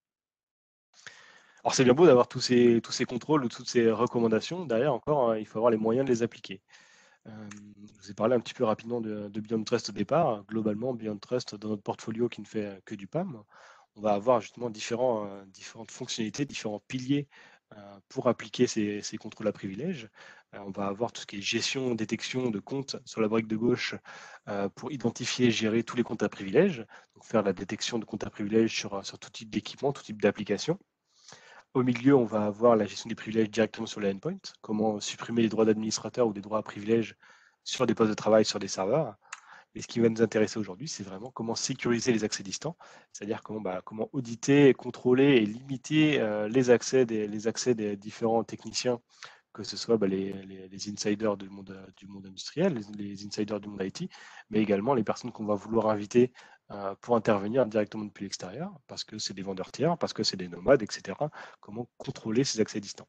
Alors c'est bien beau d'avoir tous ces, tous ces contrôles ou toutes ces recommandations, derrière encore, hein, il faut avoir les moyens de les appliquer. Euh, je vous ai parlé un petit peu rapidement de, de Beyond Trust au départ. Globalement, Beyond Trust, dans notre portfolio qui ne fait que du P A M, on va avoir justement différents, euh, différentes fonctionnalités, différents piliers euh, pour appliquer ces, ces contrôles à privilèges. Euh, on va avoir tout ce qui est gestion, détection de comptes sur la brique de gauche euh, pour identifier et gérer tous les comptes à privilèges, donc faire la détection de comptes à privilèges sur, sur tout type d'équipement, tout type d'application. Au milieu, on va avoir la gestion des privilèges directement sur le endpoint, comment supprimer les droits d'administrateur ou des droits à privilèges sur des postes de travail, sur des serveurs. Et ce qui va nous intéresser aujourd'hui, c'est vraiment comment sécuriser les accès distants, c'est-à-dire comment, bah, comment auditer, contrôler et limiter euh, les, accès des, les accès des différents techniciens, que ce soit bah, les, les, les insiders du monde, du monde industriel, les, les insiders du monde I T, mais également les personnes qu'on va vouloir inviter euh, pour intervenir directement depuis l'extérieur, parce que c'est des vendeurs tiers, parce que c'est des nomades, et cetera. Comment contrôler ces accès distants.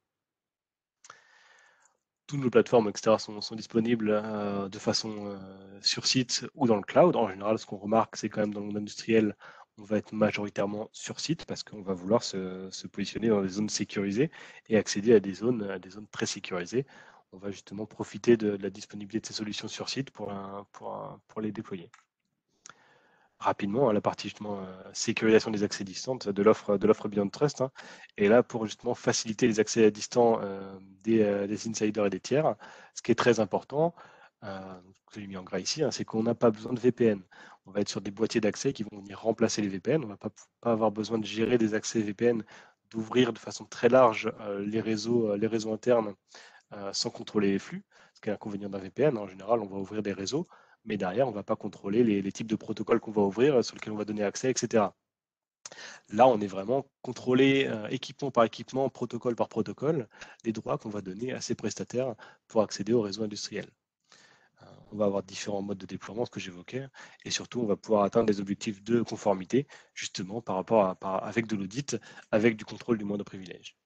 Toutes nos plateformes, et cetera, sont, sont disponibles euh, de façon euh, sur site ou dans le cloud. En général, ce qu'on remarque, c'est quand même dans le monde industriel, on va être majoritairement sur site parce qu'on va vouloir se, se positionner dans des zones sécurisées et accéder à des zones, à des zones très sécurisées. On va justement profiter de, de la disponibilité de ces solutions sur site pour, un, pour, un, pour les déployer. Rapidement, hein, la partie justement euh, sécurisation des accès distants de l'offre de l'offre Beyond Trust hein, est là pour justement faciliter les accès à distance euh, des, euh, des insiders et des tiers. Ce qui est très important, euh, que j'ai mis en gras ici, hein, c'est qu'on n'a pas besoin de V P N. On va être sur des boîtiers d'accès qui vont venir remplacer les V P N. On ne va pas, pas avoir besoin de gérer des accès V P N, d'ouvrir de façon très large euh, les, réseaux, euh, les réseaux internes euh, sans contrôler les flux. Ce qui est l'inconvénient d'un V P N. En général, on va ouvrir des réseaux, mais derrière, on ne va pas contrôler les, les types de protocoles qu'on va ouvrir, sur lesquels on va donner accès, et cetera. Là, on est vraiment contrôlé euh, équipement par équipement, protocole par protocole, les droits qu'on va donner à ces prestataires pour accéder au réseau industriel. Euh, on va avoir différents modes de déploiement, ce que j'évoquais, et surtout, on va pouvoir atteindre des objectifs de conformité, justement par rapport à, par, avec de l'audit, avec du contrôle du moindre privilège.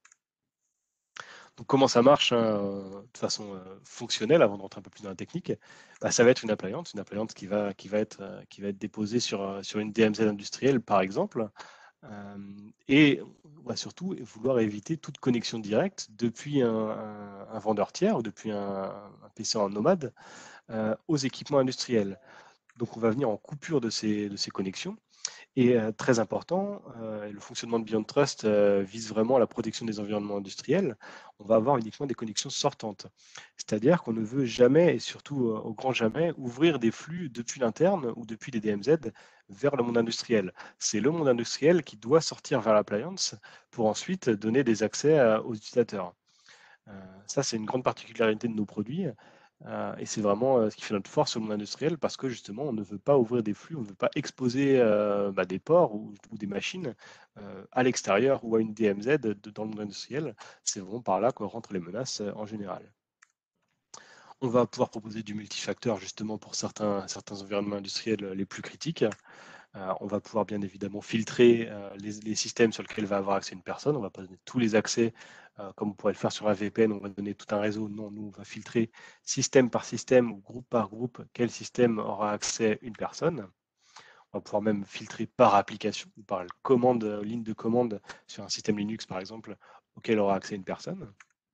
Donc, comment ça marche hein, de façon euh, fonctionnelle, avant de rentrer un peu plus dans la technique, bah, ça va être une appliance, une appliance qui va, qui va, être, euh, qui va être déposée sur, euh, sur une D M Z industrielle, par exemple, euh, et on va surtout vouloir éviter toute connexion directe depuis un, un, un vendeur tiers ou depuis un, un P C en nomade euh, aux équipements industriels. Donc, on va venir en coupure de ces, de ces connexions. Et euh, très important, euh, le fonctionnement de Beyond Trust euh, vise vraiment à la protection des environnements industriels. On va avoir uniquement des connexions sortantes. C'est-à-dire qu'on ne veut jamais, et surtout euh, au grand jamais, ouvrir des flux depuis l'interne ou depuis les D M Z vers le monde industriel. C'est le monde industriel qui doit sortir vers l'appliance pour ensuite donner des accès à, aux utilisateurs. Euh, ça, c'est une grande particularité de nos produits. Euh, et c'est vraiment euh, ce qui fait notre force sur le monde industriel parce que justement, on ne veut pas ouvrir des flux, on ne veut pas exposer euh, bah, des ports ou, ou des machines euh, à l'extérieur ou à une D M Z de- dans le monde industriel. C'est vraiment par là qu'on rentre les menaces euh, en général. On va pouvoir proposer du multifacteur justement pour certains, certains environnements industriels les plus critiques. Euh, on va pouvoir bien évidemment filtrer euh, les, les systèmes sur lesquels va avoir accès une personne. On ne va pas donner tous les accès euh, comme on pourrait le faire sur un V P N, on va donner tout un réseau. Non, nous, on va filtrer système par système ou groupe par groupe quel système aura accès une personne. On va pouvoir même filtrer par application ou par commande, ligne de commande sur un système Linux par exemple auquel aura accès une personne.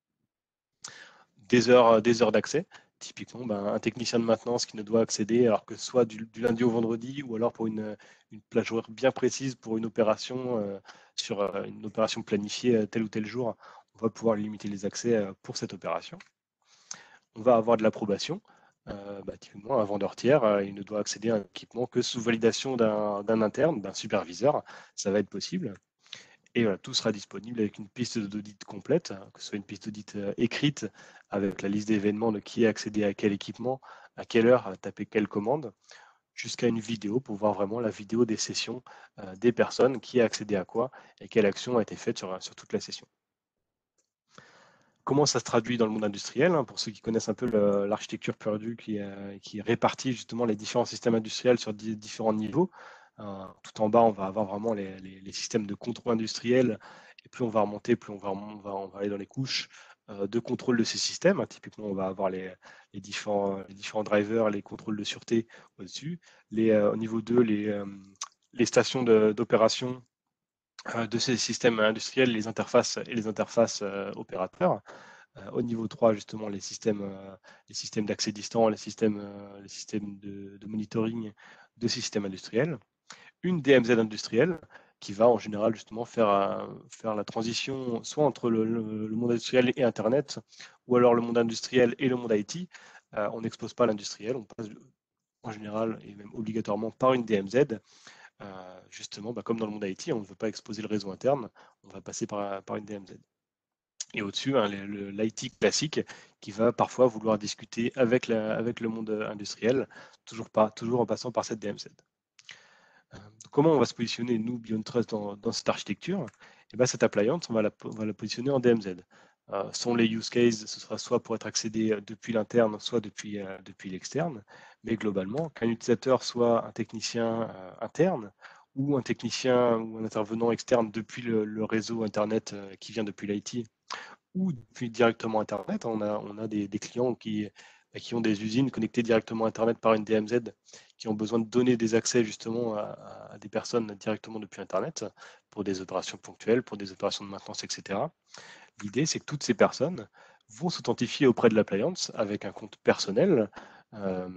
Des heures, des heures d'accès. Typiquement, ben, un technicien de maintenance qui ne doit accéder, alors que soit du, du lundi au vendredi, ou alors pour une, une plage horaire bien précise pour une opération, euh, sur euh, une opération planifiée euh, tel ou tel jour, on va pouvoir limiter les accès euh, pour cette opération. On va avoir de l'approbation. Euh, bah, typiquement, un vendeur tiers, euh, il ne doit accéder à un équipement que sous validation d'un interne, d'un superviseur. Ça va être possible. Et voilà, tout sera disponible avec une piste d'audit complète, hein, que ce soit une piste d'audit euh, écrite avec la liste d'événements de qui a accédé à quel équipement, à quelle heure, à taper quelle commande, jusqu'à une vidéo pour voir vraiment la vidéo des sessions euh, des personnes, qui a accédé à quoi et quelle action a été faite sur, sur toute la session. Comment ça se traduit dans le monde industriel, hein, pour ceux qui connaissent un peu l'architecture Purdue qui, euh, qui répartit justement les différents systèmes industriels sur di différents niveaux. Euh, tout en bas, on va avoir vraiment les, les, les, systèmes de contrôle industriel, et plus on va remonter, plus on va, on va, on va aller dans les couches euh, de contrôle de ces systèmes. Hein. Typiquement, on va avoir les, les, différents, les différents drivers, les contrôles de sûreté au-dessus. Euh, au niveau deux, les, euh, les stations d'opération de ces systèmes industriels, les interfaces et les interfaces euh, opérateurs. Euh, au niveau trois, justement, les systèmes, euh, les systèmes d'accès distant, les systèmes, euh, les systèmes de, de monitoring de ces systèmes industriels. Une D M Z industrielle qui va en général justement faire, euh, faire la transition soit entre le, le, le monde industriel et Internet, ou alors le monde industriel et le monde I T. Euh, on n'expose pas l'industriel, on passe en général et même obligatoirement par une D M Z. Euh, justement, bah, comme dans le monde I T, on ne veut pas exposer le réseau interne, on va passer par, par une D M Z. Et au-dessus, hein, l'I T classique qui va parfois vouloir discuter avec, la, avec le monde industriel, toujours, pas, toujours en passant par cette D M Z. Euh, comment on va se positionner, nous, BeyondTrust, dans, dans cette architecture? Et ben, cette appliance, on va, la, on va la positionner en D M Z. Euh, sont les use cases, ce sera soit pour être accédé depuis l'interne, soit depuis, euh, depuis l'externe. Mais globalement, qu'un utilisateur soit un technicien euh, interne ou un technicien ou un intervenant externe depuis le, le réseau Internet euh, qui vient depuis l'I T, ou depuis directement Internet. On a, on a des, des clients qui, qui ont des usines connectées directement à Internet par une D M Z, qui ont besoin de donner des accès justement à, à des personnes directement depuis Internet pour des opérations ponctuelles, pour des opérations de maintenance, et cetera. L'idée, c'est que toutes ces personnes vont s'authentifier auprès de l'appliance avec un compte personnel euh,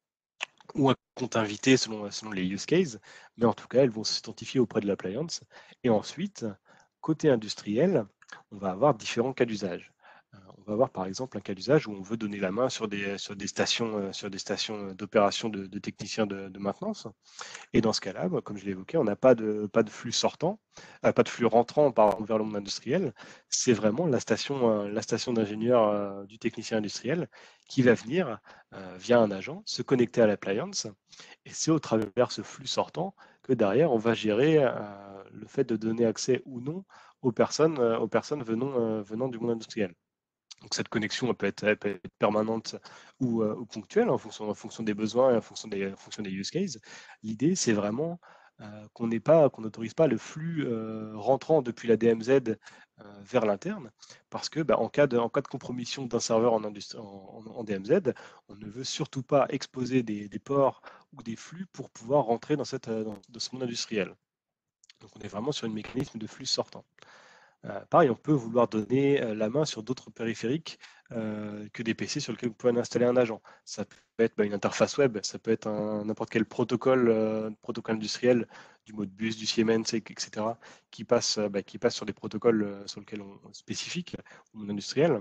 ou un compte invité selon, selon les use cases, mais en tout cas, elles vont s'identifier auprès de l'appliance. Et ensuite, côté industriel, on va avoir différents cas d'usage. Euh, on va avoir par exemple un cas d'usage où on veut donner la main sur des, sur des stations, euh, sur des stations d'opération de, de techniciens de, de maintenance. Et dans ce cas-là, bah, comme je l'ai évoqué, on n'a pas de, pas de flux sortant, euh, pas de flux rentrant par, vers le monde industriel. C'est vraiment la station, euh, la station d'ingénieur euh, du technicien industriel qui va venir euh, via un agent se connecter à l'appliance. Et c'est au travers ce flux sortant que derrière, on va gérer euh, le fait de donner accès ou non aux personnes, euh, aux personnes venant, euh, venant du monde industriel. Donc cette connexion elle peut, être, elle peut être permanente ou, euh, ou ponctuelle en fonction, en fonction des besoins et en fonction des, en fonction des use cases. L'idée, c'est vraiment euh, qu'on n'ait pas, qu'on n'autorise pas le flux euh, rentrant depuis la D M Z euh, vers l'interne, parce que bah, en, cas de, en cas de compromission d'un serveur en, en, en, D M Z, on ne veut surtout pas exposer des, des ports ou des flux pour pouvoir rentrer dans, cette, dans, dans ce monde industriel. Donc on est vraiment sur un mécanisme de flux sortant. Euh, pareil, on peut vouloir donner euh, la main sur d'autres périphériques euh, que des P C sur lesquels vous pouvez installer un agent. Ça peut être bah, une interface web, ça peut être n'importe quel protocole, euh, protocole industriel, du Modbus, du Siemens, et cetera, qui passe, euh, bah, qui passe sur des protocoles euh, sur lesquels on, spécifiques au monde industriel.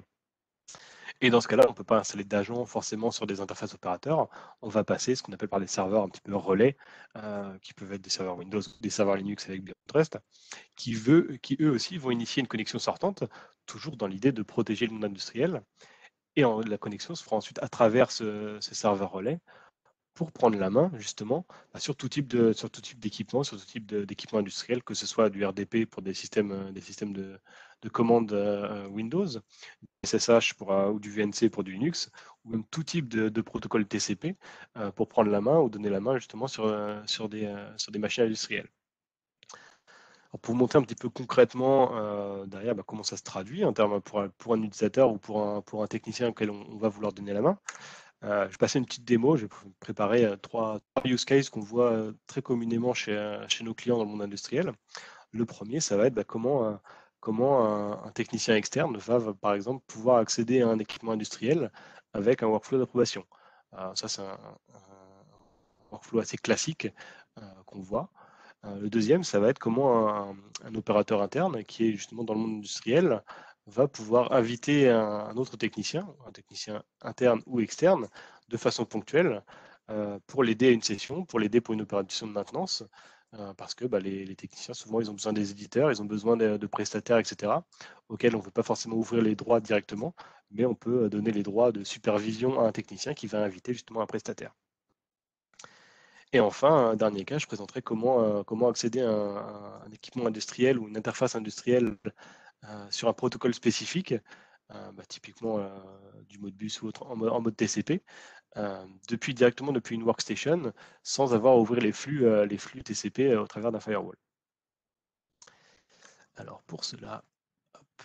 Et dans ce cas-là, on ne peut pas installer d'agents forcément sur des interfaces opérateurs. On va passer ce qu'on appelle par des serveurs un petit peu relais, euh, qui peuvent être des serveurs Windows ou des serveurs Linux avec BeyondTrust, qui, veut, qui eux aussi vont initier une connexion sortante, toujours dans l'idée de protéger le monde industriel. et en, la connexion se fera ensuite à travers ce, ce serveur relais pour prendre la main justement bah, sur tout type de sur tout type d'équipement, sur tout type d'équipement industriel, que ce soit du R D P pour des systèmes euh, des systèmes de, de commande euh, Windows, du S S H pour, euh, ou du V N C pour du Linux, ou même tout type de, de protocole T C P euh, pour prendre la main ou donner la main justement sur, euh, sur, des, euh, sur des machines industrielles. Alors pour vous montrer un petit peu concrètement euh, derrière bah, comment ça se traduit en termes pour, pour un utilisateur ou pour un, pour un technicien auquel on, on va vouloir donner la main. Euh, je vais passer une petite démo, je vais préparer euh, trois, trois use cases qu'on voit euh, très communément chez, euh, chez nos clients dans le monde industriel. Le premier, ça va être bah, comment, euh, comment un, un technicien externe va, va, par exemple, pouvoir accéder à un équipement industriel avec un workflow d'approbation. Euh, ça, c'est un, un workflow assez classique euh, qu'on voit. Euh, le deuxième, ça va être comment un, un opérateur interne qui est justement dans le monde industriel va pouvoir inviter un, un autre technicien, un technicien interne ou externe, de façon ponctuelle, euh, pour l'aider à une session, pour l'aider pour une opération de maintenance, euh, parce que bah, les, les techniciens, souvent, ils ont besoin des éditeurs, ils ont besoin de, de prestataires, et cetera, auxquels on ne peut pas forcément ouvrir les droits directement, mais on peut donner les droits de supervision à un technicien qui va inviter justement un prestataire. Et enfin, un dernier cas, je présenterai comment, euh, comment accéder à un, un, équipement industriel ou une interface industrielle euh, sur un protocole spécifique, euh, bah, typiquement euh, du Modbus ou autre en mode, en mode T C P, euh, depuis, directement depuis une workstation, sans avoir à ouvrir les flux, euh, les flux T C P au travers d'un firewall. Alors pour cela, hop,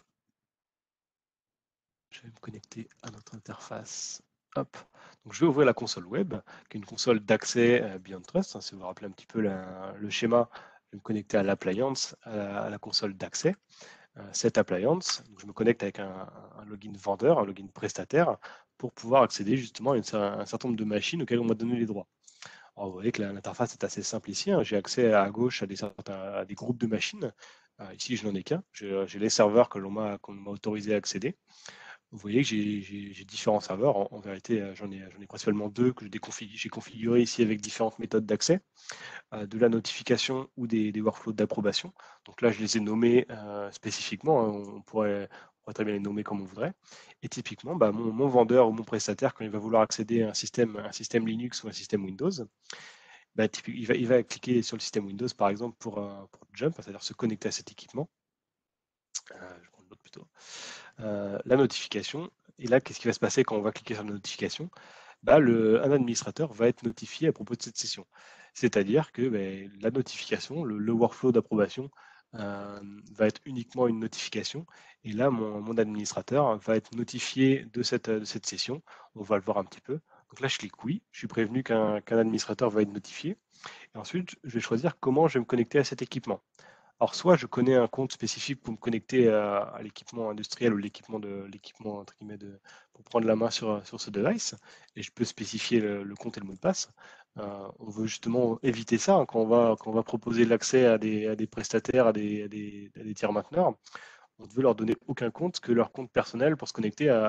je vais me connecter à notre interface. Hop. Donc, je vais ouvrir la console web, qui est une console d'accès euh, Beyond Trust. Hein, si vous vous rappelez un petit peu la, le schéma, je vais me connecter à l'appliance, à, la, à la console d'accès. Euh, cette appliance, donc je me connecte avec un, un login vendeur, un login prestataire, pour pouvoir accéder justement à, une, à un certain nombre de machines auxquelles on m'a donné les droits. Alors, vous voyez que l'interface est assez simple ici. Hein. J'ai accès à gauche à des, à des groupes de machines. Euh, ici, je n'en ai qu'un. J'ai les serveurs que l'on m'a autorisé à accéder. Vous voyez que j'ai différents serveurs. En, en vérité, j'en ai, ai principalement deux que j'ai configurés ici avec différentes méthodes d'accès, euh, de la notification ou des, des workflows d'approbation. Donc là, je les ai nommés euh, spécifiquement. Hein. On, pourrait, on pourrait très bien les nommer comme on voudrait. Et typiquement, bah, mon, mon vendeur ou mon prestataire, quand il va vouloir accéder à un système, un système Linux ou un système Windows, bah, typique, il, va, il va cliquer sur le système Windows, par exemple, pour, euh, pour jump, c'est-à-dire se connecter à cet équipement. Euh, je vais prendre l'autre plutôt. Euh, la notification. Et là, qu'est-ce qui va se passer quand on va cliquer sur la notification? Bah, le, un administrateur va être notifié à propos de cette session. C'est-à-dire que bah, la notification, le, le workflow d'approbation euh, va être uniquement une notification. Et là, mon, mon administrateur va être notifié de cette, de cette session. On va le voir un petit peu. Donc là, je clique oui. Je suis prévenu qu'un qu'un administrateur va être notifié. Et ensuite, je vais choisir comment je vais me connecter à cet équipement. Alors, soit je connais un compte spécifique pour me connecter à, à l'équipement industriel ou l'équipement de l'équipement entre guillemets de pour prendre la main sur, sur ce device, et je peux spécifier le, le compte et le mot de passe. Euh, on veut justement éviter ça hein, quand on va quand on va proposer l'accès à des, à des prestataires, à des, à des, à des tiers mainteneurs. On ne veut leur donner aucun compte que leur compte personnel pour se connecter à,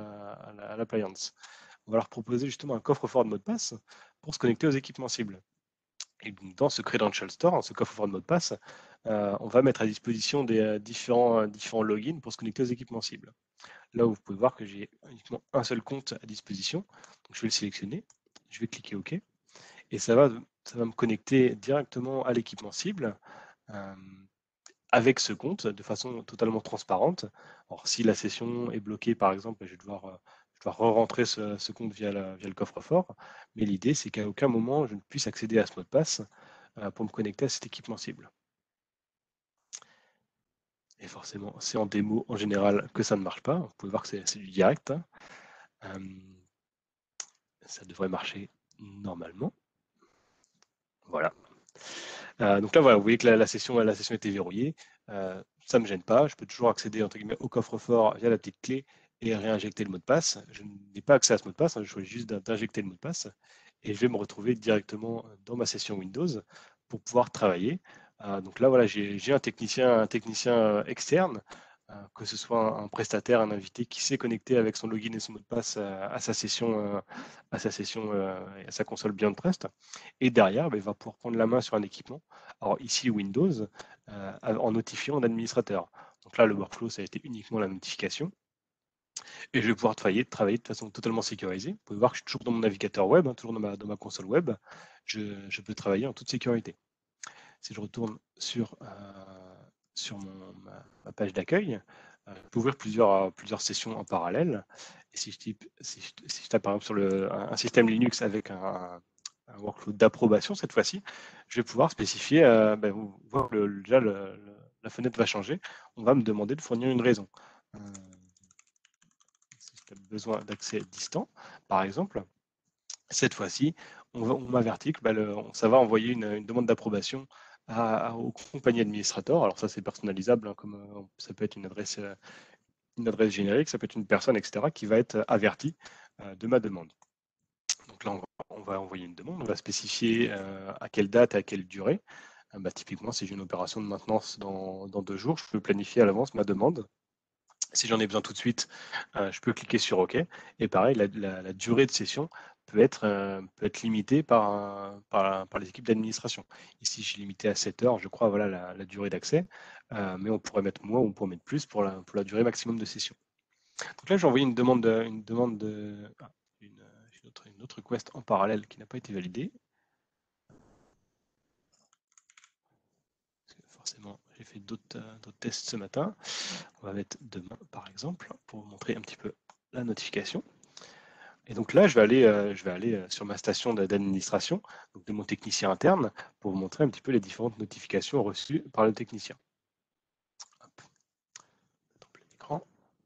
à l'appliance. On va leur proposer justement un coffre-fort de mot de passe pour se connecter aux équipements cibles. Et donc, dans ce Credential Store, dans ce coffre-fort de mot de passe, euh, on va mettre à disposition des euh, différents, euh, différents logins pour se connecter aux équipements cibles. Là où vous pouvez voir que j'ai uniquement un seul compte à disposition. Donc, je vais le sélectionner, je vais cliquer OK, et ça va, ça va me connecter directement à l'équipement cible euh, avec ce compte de façon totalement transparente. Alors, si la session est bloquée, par exemple, je vais devoir, euh, je vais devoir re-rentrer ce, ce compte via, la, via le coffre-fort. Mais l'idée, c'est qu'à aucun moment, je ne puisse accéder à ce mot de passe euh, pour me connecter à cet équipement cible. Et forcément, c'est en démo en général que ça ne marche pas. Vous pouvez voir que c'est du direct. Hein. Euh, ça devrait marcher normalement. Voilà. Euh, donc là, voilà, vous voyez que la, la, session, la session était verrouillée. Euh, ça ne me gêne pas. Je peux toujours accéder entre guillemets, au coffre-fort via la petite clé et réinjecter le mot de passe. Je n'ai pas accès à ce mot de passe. Hein, je choisis juste d'injecter le mot de passe. Et je vais me retrouver directement dans ma session Windows pour pouvoir travailler. Euh, donc là, voilà, j'ai un technicien, un technicien externe, euh, que ce soit un, un prestataire, un invité qui s'est connecté avec son login et son mot de passe à, à sa session, euh, à sa session, euh, à sa console Beyond Trust. Et derrière, bah, il va pouvoir prendre la main sur un équipement. Alors ici, Windows, euh, en notifiant un administrateur. Donc là, le workflow, ça a été uniquement la notification. Et je vais pouvoir travailler, travailler de façon totalement sécurisée. Vous pouvez voir que je suis toujours dans mon navigateur web, hein, toujours dans ma, dans ma console web. Je, je peux travailler en toute sécurité. Si je retourne sur, euh, sur mon, ma, ma page d'accueil, euh, je peux ouvrir plusieurs, plusieurs sessions en parallèle. Et si je, type, si je, si je tape par exemple sur le, un, un système Linux avec un, un workflow d'approbation cette fois-ci, je vais pouvoir spécifier, euh, ben, vous voyez que le, déjà le, le, la fenêtre va changer. On va me demander de fournir une raison. Euh, si j'ai besoin d'accès distant, par exemple, cette fois-ci, on, on m'avertit que bah, le, ça va envoyer une, une demande d'approbation à, à, au compagnie administrateur. Alors ça, c'est personnalisable, hein, comme euh, ça peut être une adresse, euh, une adresse générique, ça peut être une personne, et cetera, qui va être avertie euh, de ma demande. Donc là, on va, on va envoyer une demande, on va spécifier euh, à quelle date et à quelle durée. Euh, bah, typiquement, si j'ai une opération de maintenance dans, dans deux jours, je peux planifier à l'avance ma demande. Si j'en ai besoin tout de suite, euh, je peux cliquer sur OK. Et pareil, la, la, la durée de session peut être, euh, peut être limitée par, par, par les équipes d'administration. Ici, j'ai limité à sept heures, je crois, voilà la, la durée d'accès. Euh, mais on pourrait mettre moins ou on pourrait mettre plus pour la, pour la durée maximum de session. Donc là, j'ai envoyé une demande de, une demande de ah, une, une, autre, une autre request en parallèle qui n'a pas été validée. Parce que forcément, j'ai fait d'autres d'autres tests ce matin. On va mettre demain, par exemple, pour vous montrer un petit peu la notification. Et donc là, je vais aller, euh, je vais aller euh, sur ma station d'administration, donc de mon technicien interne, pour vous montrer un petit peu les différentes notifications reçues par le technicien. Hop. L'écran.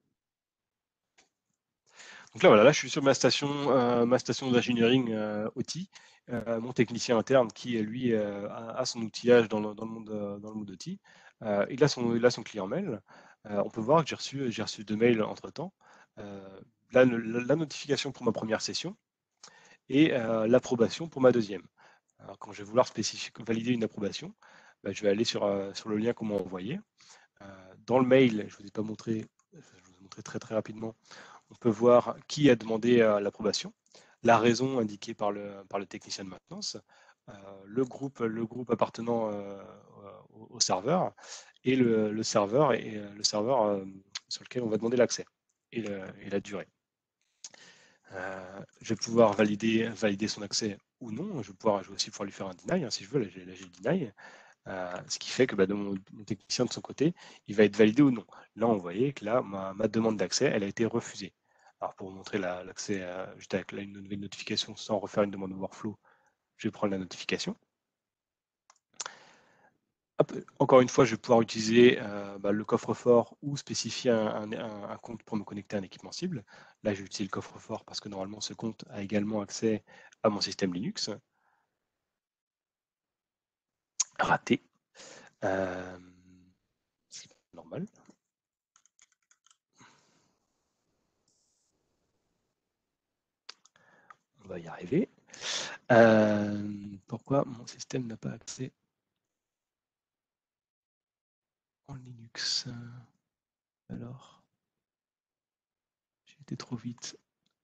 Donc là, voilà, là, je suis sur ma station, euh, ma station d'engineering euh, O T, euh, mon technicien interne qui, lui, euh, a, a son outillage dans le, dans le monde, euh, dans le monde O T. Euh, il, a son, il a son client mail. Euh, on peut voir que j'ai reçu, j'ai reçu deux mails entre-temps. Euh, la, la, la notification pour ma première session et euh, l'approbation pour ma deuxième. Alors, quand je vais vouloir spécifier, valider une approbation, bah, je vais aller sur, euh, sur le lien qu'on m'a envoyé. Euh, dans le mail, je ne vous ai pas montré, je vais vous montrer très très rapidement, on peut voir qui a demandé euh, l'approbation, la raison indiquée par le, par le technicien de maintenance, euh, le, groupe, le groupe appartenant euh, au, au serveur et le, le serveur, et, le serveur euh, sur lequel on va demander l'accès et, le, et la durée. Euh, je vais pouvoir valider, valider son accès ou non. Je vais, pouvoir, je vais aussi pouvoir lui faire un deny, hein, si je veux. Là, j'ai, là, j'ai deny. Euh, ce qui fait que bah, de mon, mon, technicien de son côté, il va être validé ou non. Là, on voyait que là, ma, ma demande d'accès, elle a été refusée. Alors, pour vous montrer la, l'accès euh, juste avec là, une nouvelle notification sans refaire une demande de workflow, je vais prendre la notification. Hop, encore une fois, je vais pouvoir utiliser euh, bah, le coffre-fort ou spécifier un, un, un compte pour me connecter à un équipement cible. Là, j'ai utilisé le coffre-fort parce que normalement, ce compte a également accès à mon système Linux. Raté. Euh, c'est normal. On va y arriver. Euh, pourquoi mon système n'a pas accès en Linux? Alors, j'ai été trop vite.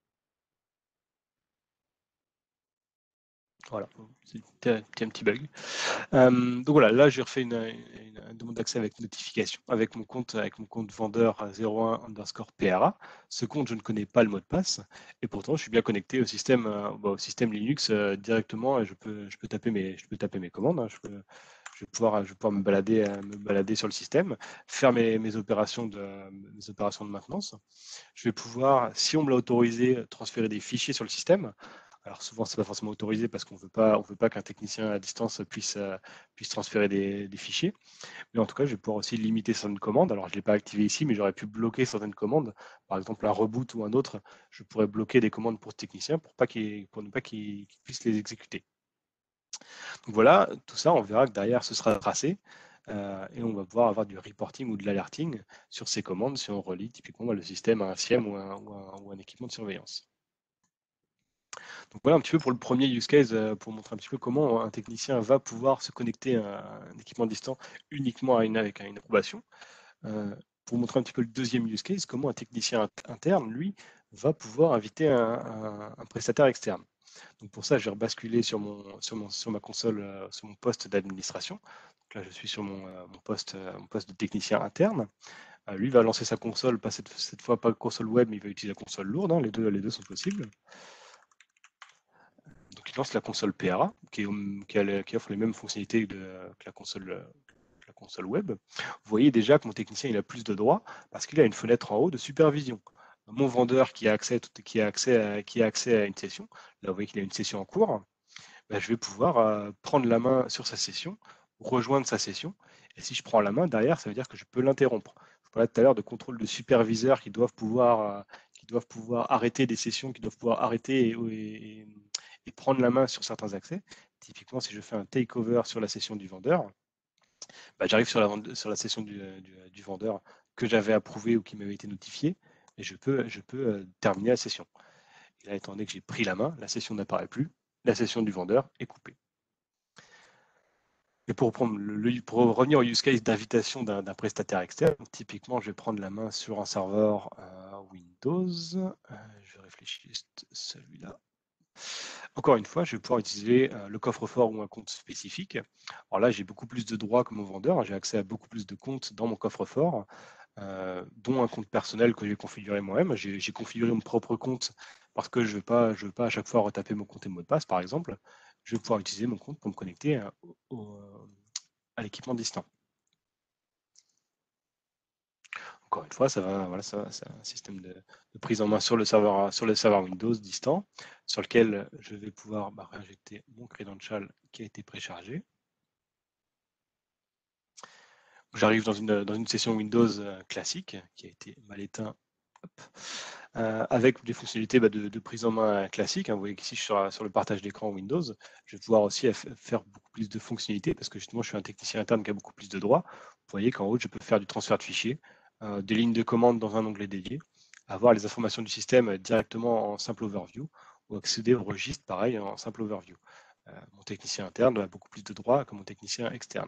Voilà, c'est un petit bug. Euh, donc voilà, là j'ai refait une, une, une demande d'accès avec notification, avec mon compte, avec mon compte vendeur zéro un underscore P R A. Ce compte, je ne connais pas le mot de passe, et pourtant je suis bien connecté au système, euh, bah, au système Linux euh, directement, et je peux, je peux taper mes, je peux taper mes commandes. Hein, je peux, je vais pouvoir, je vais pouvoir me balader, me balader sur le système, faire mes, mes opérations de, mes opérations de maintenance. Je vais pouvoir, si on me l'a autorisé, transférer des fichiers sur le système. Alors souvent, ce n'est pas forcément autorisé parce qu'on ne veut pas, on veut pas qu'un technicien à distance puisse, euh, puisse transférer des, des, fichiers. Mais en tout cas, je vais pouvoir aussi limiter certaines commandes. Alors, je ne l'ai pas activé ici, mais j'aurais pu bloquer certaines commandes. Par exemple, un reboot ou un autre, je pourrais bloquer des commandes pour ce technicien pour, pas qu'il, pour ne pas qu'il, qu'il puisse les exécuter. Donc voilà, tout ça, on verra que derrière, ce sera tracé. Euh, et on va pouvoir avoir du reporting ou de l'alerting sur ces commandes si on relie typiquement le système à un S I E M ou un, ou un, ou un équipement de surveillance. Donc voilà un petit peu pour le premier use case, pour montrer un petit peu comment un technicien va pouvoir se connecter à un équipement distant uniquement à une, avec une approbation. Euh, pour montrer un petit peu le deuxième use case, comment un technicien interne, lui, va pouvoir inviter un, un, un prestataire externe. Donc pour ça, je vais rebasculer sur, mon, sur, mon, sur ma console, euh, sur mon poste d'administration. Donc là, je suis sur mon, euh, mon, poste, euh, mon poste de technicien interne. Euh, lui va lancer sa console, pas cette, cette fois pas console web, mais il va utiliser la console lourde, hein, les, deux, les deux sont possibles. Donc il lance la console P R A, qui, est, qui, a, qui offre les mêmes fonctionnalités de, que la console, la console web. Vous voyez déjà que mon technicien il a plus de droits parce qu'il a une fenêtre en haut de supervision. Mon vendeur qui a accès, qui a accès, à, qui a accès à une session, là vous voyez qu'il a une session en cours, ben, je vais pouvoir euh, prendre la main sur sa session, rejoindre sa session, et si je prends la main derrière, ça veut dire que je peux l'interrompre. Je parlais tout à l'heure de contrôle de superviseurs qui doivent pouvoir, euh, qui doivent pouvoir arrêter des sessions, qui doivent pouvoir arrêter et, et, et prendre la main sur certains accès. Typiquement, si je fais un takeover sur la session du vendeur, bah, j'arrive sur la, sur la session du, du, du vendeur que j'avais approuvé ou qui m'avait été notifié, et je peux, je peux euh, terminer la session. Et là, étant donné que j'ai pris la main, la session n'apparaît plus, la session du vendeur est coupée. Et pour, prendre le, pour revenir au use case d'invitation d'un prestataire externe, typiquement, je vais prendre la main sur un serveur euh, Windows. Euh, je réfléchis juste celui-là. Encore une fois, je vais pouvoir utiliser euh, le coffre-fort ou un compte spécifique. Alors là, j'ai beaucoup plus de droits que mon vendeur. J'ai accès à beaucoup plus de comptes dans mon coffre-fort, euh, dont un compte personnel que j'ai configuré moi-même. J'ai configuré mon propre compte parce que je ne veux pas, je veux pas à chaque fois retaper mon compte et mot de passe, par exemple. Je vais pouvoir utiliser mon compte pour me connecter à, au, à l'équipement distant. Encore une fois, ça va, voilà, ça, c'est un système de, de prise en main sur le serveur, sur le serveur Windows distant, sur lequel je vais pouvoir bah, réinjecter mon credential qui a été préchargé. J'arrive dans une, dans une session Windows classique qui a été mal éteint, hop, euh, avec des fonctionnalités bah, de, de prise en main classique. Hein. Vous voyez qu'ici, sur, sur le partage d'écran Windows, je vais pouvoir aussi faire beaucoup plus de fonctionnalités parce que justement, je suis un technicien interne qui a beaucoup plus de droits. Vous voyez qu'en haut, je peux faire du transfert de fichiers, euh, des lignes de commande dans un onglet dédié, avoir les informations du système directement en simple overview ou accéder au registre, pareil, en simple overview. Euh, mon technicien interne a beaucoup plus de droits que mon technicien externe.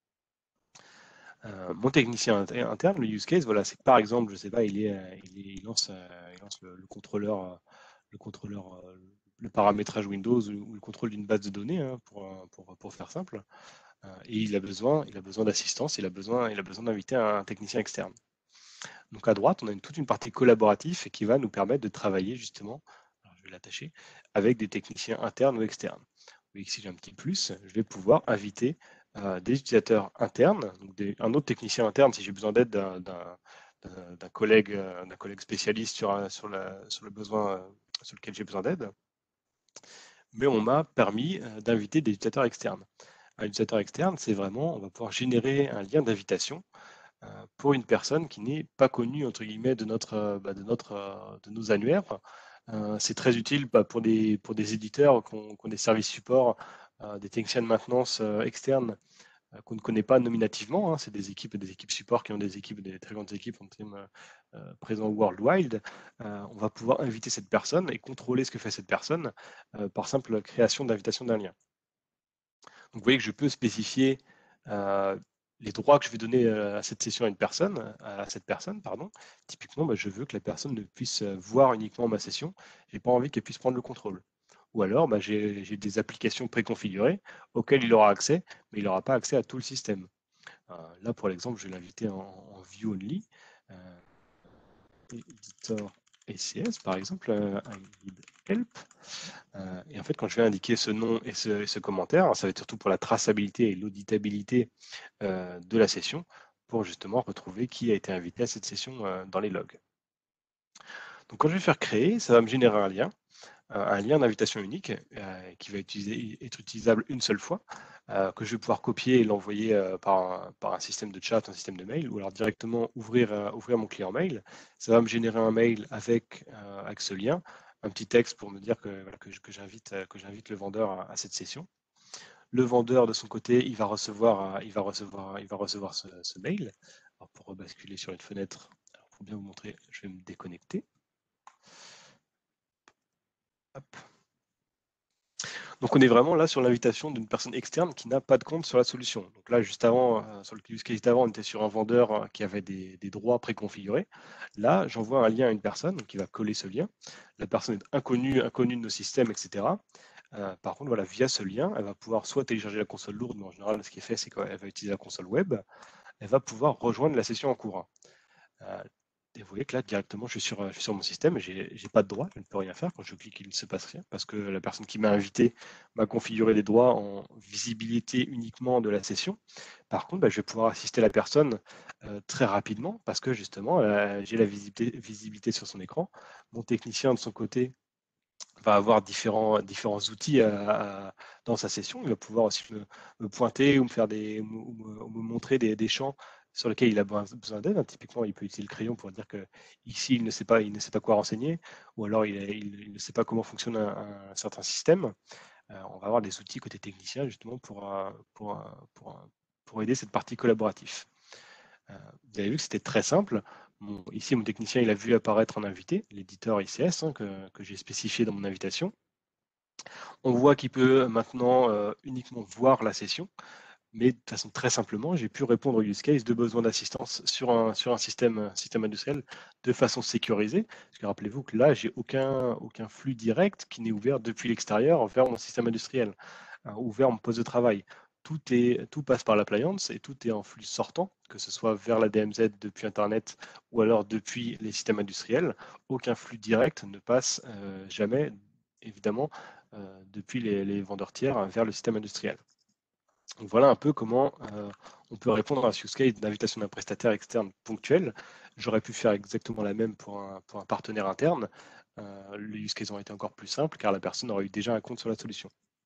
Euh, mon technicien interne, le use case, voilà, c'est que par exemple, je sais pas, il, est, il, est, il lance, il lance le, le contrôleur, le contrôleur, le paramétrage Windows ou le contrôle d'une base de données, hein, pour, pour, pour, faire simple. Et il a besoin, il a besoin d'assistance, il a besoin, il a besoin d'inviter un technicien externe. Donc à droite, on a une, toute une partie collaborative qui va nous permettre de travailler justement, alors je vais l'attacher, avec des techniciens internes ou externes. Vous voyez que si j'ai un petit plus, je vais pouvoir inviter euh, des utilisateurs internes, donc des, un autre technicien interne si j'ai besoin d'aide d'un collègue, euh, d'un collègue spécialiste sur, sur, la, sur le besoin euh, sur lequel j'ai besoin d'aide. Mais on m'a permis euh, d'inviter des utilisateurs externes. Un utilisateur externe, c'est vraiment, on va pouvoir générer un lien d'invitation euh, pour une personne qui n'est pas connue entre guillemets de notre, bah, de notre, de nos annuaires. Euh, c'est très utile bah, pour des pour des éditeurs qui ont, qui ont des services support, euh, des techniciens de maintenance euh, externes euh, qu'on ne connaît pas nominativement. Hein. C'est des équipes, des équipes support qui ont des équipes, des très grandes équipes en termes euh, présents worldwide. Euh, on va pouvoir inviter cette personne et contrôler ce que fait cette personne euh, par simple création d'invitation d'un lien. Donc vous voyez que je peux spécifier euh, les droits que je vais donner à cette session à une personne, à cette personne, pardon. Typiquement, bah, je veux que la personne ne puisse voir uniquement ma session. Je n'ai pas envie qu'elle puisse prendre le contrôle. Ou alors, bah, j'ai des applications préconfigurées auxquelles il aura accès, mais il n'aura pas accès à tout le système. Euh, là, pour l'exemple, je vais l'inviter en, en view only. Euh, editor A C S, par exemple, euh, I need help. Euh, et en fait, quand je vais indiquer ce nom et ce, et ce commentaire, ça va être surtout pour la traçabilité et l'auditabilité euh, de la session, pour justement retrouver qui a été invité à cette session euh, dans les logs. Donc quand je vais faire créer, ça va me générer un lien, euh, un lien d'invitation unique euh, qui va utiliser, être utilisable une seule fois, euh, que je vais pouvoir copier et l'envoyer euh, par, par un système de chat, un système de mail, ou alors directement ouvrir, euh, ouvrir mon client mail. Ça va me générer un mail avec, euh, avec ce lien, un petit texte pour me dire que, voilà, que, que j'invite que j'invite le vendeur à, à cette session. Le vendeur, de son côté, il va recevoir, il va recevoir, il va recevoir ce, ce mail. Alors, pour rebasculer sur une fenêtre, alors pour bien vous montrer, je vais me déconnecter. Hop. Donc on est vraiment là sur l'invitation d'une personne externe qui n'a pas de compte sur la solution. Donc là, juste avant, euh, sur le use case d'avant, on était sur un vendeur euh, qui avait des, des droits préconfigurés. Là, j'envoie un lien à une personne qui va coller ce lien. La personne est inconnue, inconnue de nos systèmes, et cetera. Euh, par contre, voilà, via ce lien, elle va pouvoir soit télécharger la console lourde, mais en général, ce qui est fait, c'est qu'elle va utiliser la console web. Elle va pouvoir rejoindre la session en cours. Euh, et vous voyez que là, directement, je suis sur, je suis sur mon système et je n'ai pas de droit, je ne peux rien faire. Quand je clique, il ne se passe rien parce que la personne qui m'a invité m'a configuré les droits en visibilité uniquement de la session. Par contre, bah, je vais pouvoir assister la personne euh, très rapidement parce que justement, euh, j'ai la visibilité, visibilité sur son écran. Mon technicien, de son côté, va avoir différents, différents outils à- à- dans sa session. Il va pouvoir aussi me, me pointer ou me faire des, ou me, ou me montrer des, des champs sur lesquels il a besoin d'aide. Typiquement, il peut utiliser le crayon pour dire que ici il ne sait pas, il ne sait pas quoi renseigner, ou alors il, il- il ne sait pas comment fonctionne un, un certain système. Euh, on va avoir des outils côté technicien justement pour, euh, pour, euh, pour, euh, pour aider cette partie collaborative. Euh, vous avez vu que c'était très simple. Mon- ici, mon technicien, il a vu apparaître un invité, l'éditeur I C S, hein, que, que j'ai spécifié dans mon invitation. On voit qu'il peut maintenant euh, uniquement voir la session, mais de façon très simplement, j'ai pu répondre au use case de besoin d'assistance sur un, sur un système, un système industriel de façon sécurisée. Parce que rappelez-vous que là, j'ai aucun, aucun flux direct qui n'est ouvert depuis l'extérieur vers mon système industriel, hein, ou vers mon poste de travail. Tout, est, tout passe par l'appliance et tout est en flux sortant, que ce soit vers la D M Z depuis Internet ou alors depuis les systèmes industriels. Aucun flux direct ne passe euh, jamais, évidemment, euh, depuis les, les vendeurs tiers vers le système industriel. Donc voilà un peu comment euh, on peut répondre à un use case d'invitation d'un prestataire externe ponctuel. J'aurais pu faire exactement la même pour un, pour un partenaire interne. Euh, les use cases ont été encore plus simples car la personne aurait eu déjà un compte sur la solution.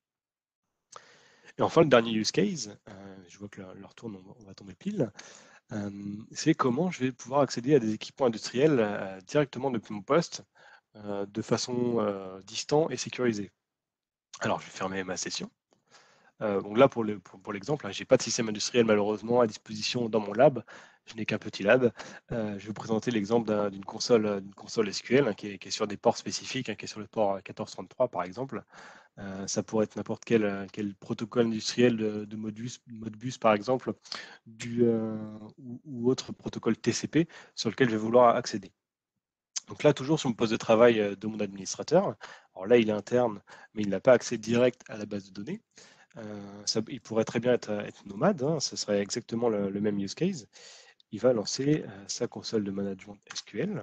Et enfin, le dernier use case, euh, je vois que leur, leur tourne, on, on va tomber pile, euh, c'est comment je vais pouvoir accéder à des équipements industriels euh, directement depuis mon poste euh, de façon euh, distante et sécurisée. Alors, je vais fermer ma session. Euh, donc là, pour l'exemple, pour, pour hein, je n'ai pas de système industriel malheureusement à disposition dans mon lab. Je n'ai qu'un petit lab. Euh, je vais vous présenter l'exemple d'un, d'une console, d'une console S Q L hein, qui, est, qui, est, sur des ports spécifiques, hein, qui est sur le port quatorze trente-trois par exemple. Euh, ça pourrait être n'importe quel, quel protocole industriel de, de Modbus, Modbus par exemple, du, euh, ou, ou autre protocole T C P sur lequel je vais vouloir accéder. Donc là, toujours sur mon poste de travail de mon administrateur. Alors là, il est interne, mais il n'a pas accès direct à la base de données. Euh, ça, il pourrait très bien être, être nomade, hein, ce serait exactement le, le, même use case. Il va lancer euh, sa console de management S Q L.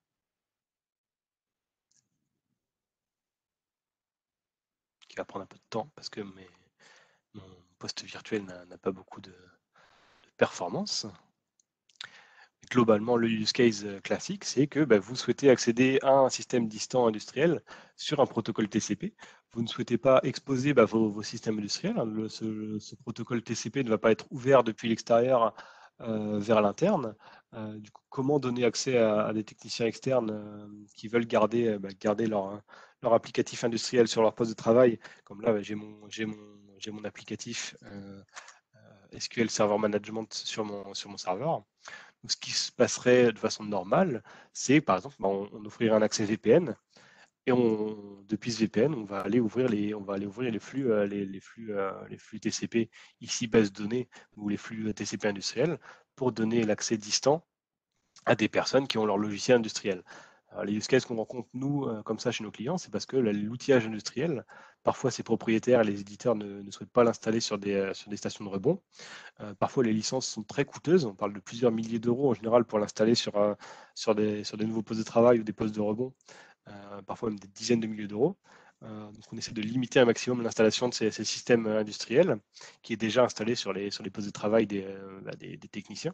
Qui va prendre un peu de temps parce que mes, mon poste virtuel n'a pas beaucoup de, de performance. Globalement, le use case classique, c'est que bah, vous souhaitez accéder à un système distant industriel sur un protocole T C P. Vous ne souhaitez pas exposer bah, vos, vos, systèmes industriels. Le, ce, ce, protocole T C P ne va pas être ouvert depuis l'extérieur euh, vers l'interne. Euh, du coup, comment donner accès à, à des techniciens externes euh, qui veulent garder, bah, garder leur, leur applicatif industriel sur leur poste de travail? Comme là, bah, j'ai mon, mon, mon applicatif euh, S Q L Server Management sur mon, sur mon serveur. Donc, ce qui se passerait de façon normale, c'est par exemple, bah, on, on offrirait un accès V P N et on, depuis ce V P N, on va aller ouvrir les, on va aller ouvrir les flux, euh, les, les, flux, euh, les flux T C P, ici base de données ou les flux T C P industriels, pour donner l'accès distant à des personnes qui ont leur logiciel industriel. Alors, les use cases qu'on rencontre, nous, euh, comme ça chez nos clients, c'est parce que l'outillage industriel, parfois c'est propriétaire et les éditeurs ne, ne souhaitent pas l'installer sur des, euh, sur des stations de rebond. Euh, parfois, les licences sont très coûteuses. On parle de plusieurs milliers d'euros en général pour l'installer sur, euh, sur, des, sur des nouveaux postes de travail ou des postes de rebond, euh, parfois même des dizaines de milliers d'euros. Euh, donc, on essaie de limiter un maximum l'installation de ces, ces, systèmes industriels qui est déjà installé sur les, sur les postes de travail des, euh, des, des techniciens.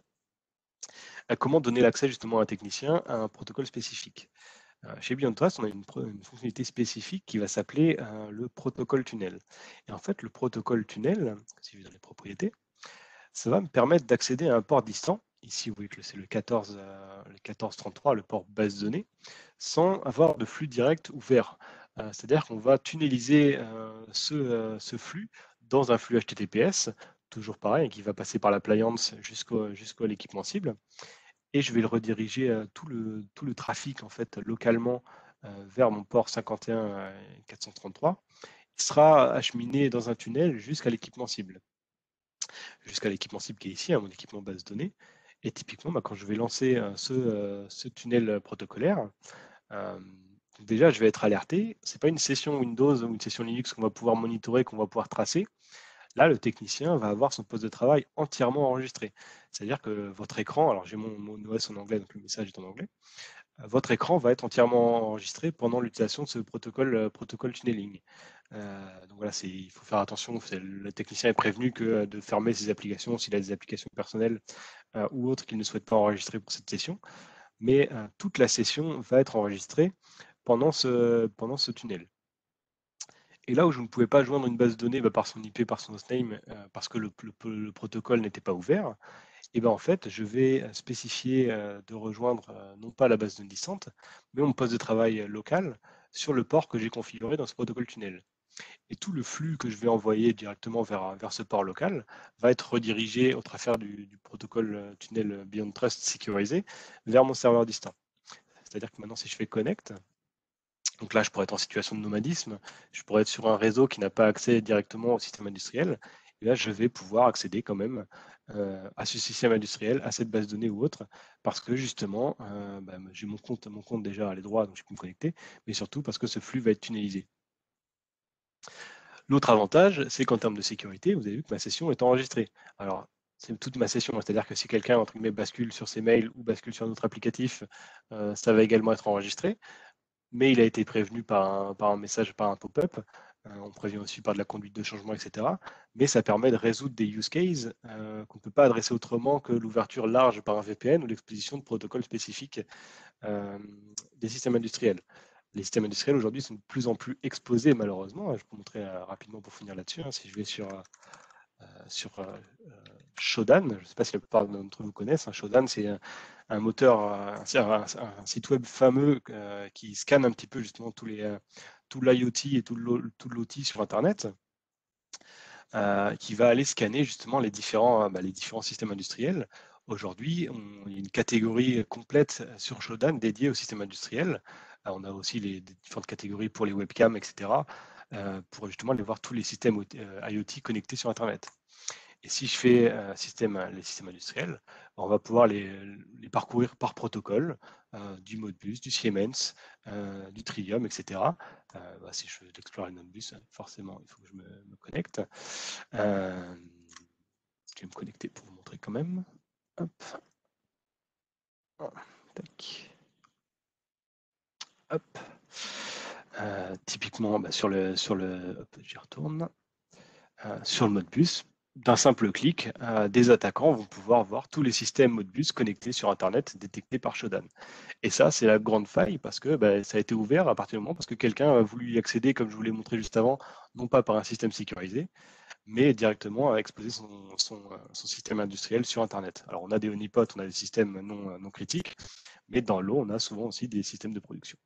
Euh, comment donner l'accès justement à un technicien à un protocole spécifique? euh, Chez BeyondTrust, on a une, une, fonctionnalité spécifique qui va s'appeler euh, le protocole tunnel. Et en fait, le protocole tunnel, si je vais dans les propriétés, ça va me permettre d'accéder à un port distant. Ici, vous voyez que c'est le quatorze, euh, le quatorze trente-trois, le port base de données, sans avoir de flux direct ouvert. Euh, C'est-à-dire qu'on va tunneliser euh, ce, euh, ce, flux dans un flux H T T P S, toujours pareil, qui va passer par l'appliance jusqu'au jusqu'à l'équipement cible. Et je vais le rediriger euh, tout, le, tout le trafic en fait localement euh, vers mon port cinquante et un quatre cent trente-trois. Il sera acheminé dans un tunnel jusqu'à l'équipement cible jusqu'à l'équipement cible qui est ici, à mon équipement base de données. Et typiquement, bah, quand je vais lancer euh, ce, euh, ce, tunnel protocolaire, euh, déjà, je vais être alerté. Ce n'est pas une session Windows ou une session Linux qu'on va pouvoir monitorer, qu'on va pouvoir tracer. Là, le technicien va avoir son poste de travail entièrement enregistré. C'est-à-dire que votre écran, alors j'ai mon, mon O S en anglais, donc le message est en anglais, euh, votre écran va être entièrement enregistré pendant l'utilisation de ce protocole, euh, protocole tunneling. Euh, donc voilà, il faut faire attention, le technicien est prévenu que euh, de fermer ses applications s'il a des applications personnelles euh, ou autres qu'il ne souhaite pas enregistrer pour cette session. Mais euh, toute la session va être enregistrée pendant ce, pendant ce tunnel. Et là où je ne pouvais pas joindre une base de données bah, par son I P, par son hostname, euh, parce que le, le, le protocole n'était pas ouvert, et ben en fait, je vais spécifier euh, de rejoindre euh, non pas la base de données distante, mais mon poste de travail local sur le port que j'ai configuré dans ce protocole tunnel. Et tout le flux que je vais envoyer directement vers, vers ce port local va être redirigé au travers du, du protocole tunnel Beyond Trust sécurisé vers mon serveur distant. C'est-à-dire que maintenant, si je fais connect, donc là, je pourrais être en situation de nomadisme, je pourrais être sur un réseau qui n'a pas accès directement au système industriel, et là, je vais pouvoir accéder quand même euh, à ce système industriel, à cette base de données ou autre, parce que justement, euh, bah, j'ai mon compte, mon compte déjà à les droits, donc je peux me connecter, mais surtout parce que ce flux va être tunnelisé. L'autre avantage, c'est qu'en termes de sécurité, vous avez vu que ma session est enregistrée. Alors, c'est toute ma session, c'est-à-dire que si quelqu'un entre guillemets bascule sur ses mails ou bascule sur un autre applicatif, euh, ça va également être enregistré, mais il a été prévenu par un, par un message, par un pop-up. Euh, on prévient aussi par de la conduite de changement, et cetera. Mais ça permet de résoudre des use cases euh, qu'on ne peut pas adresser autrement que l'ouverture large par un V P N ou l'exposition de protocoles spécifiques euh, des systèmes industriels. Les systèmes industriels aujourd'hui sont de plus en plus exposés malheureusement. Je peux vous montrer euh, rapidement pour finir là-dessus. Hein, si je vais sur, euh, sur euh, Shodan, je ne sais pas si la plupart d'entre vous connaissent. Hein, Shodan, c'est un, un moteur, un, un, un, site web fameux euh, qui scanne un petit peu justement tous les, euh, tout l'I O T et tout l'O T sur Internet. Euh, qui va aller scanner justement les différents, bah, les différents systèmes industriels. Aujourd'hui, il y a une catégorie complète sur Shodan dédiée au système industriel. Euh, on a aussi les, les différentes catégories pour les webcams, et cetera, euh, pour justement aller voir tous les systèmes euh, I O T connectés sur Internet. Et si je fais euh, système, les systèmes industriels, on va pouvoir les, les parcourir par protocole, euh, du Modbus, du Siemens, euh, du Tridium, et cetera. Euh, bah, si je veux explorer le Modbus, forcément, il faut que je me, me connecte. Euh, je vais me connecter pour vous montrer quand même. Hop. Oh, tac. Hop. Euh, typiquement, bah, sur le, sur le, hop, j'y retourne. Euh, sur le Modbus, d'un simple clic, euh, des attaquants vont pouvoir voir tous les systèmes Modbus connectés sur Internet détectés par Shodan. Et ça, c'est la grande faille parce que bah, ça a été ouvert à partir du moment parce que quelqu'un a voulu y accéder, comme je vous l'ai montré juste avant, non pas par un système sécurisé, mais directement à exposer son, son, son système industriel sur Internet. Alors, on a des honeypots, on a des systèmes non, non critiques, mais dans l'eau, on a souvent aussi des systèmes de production.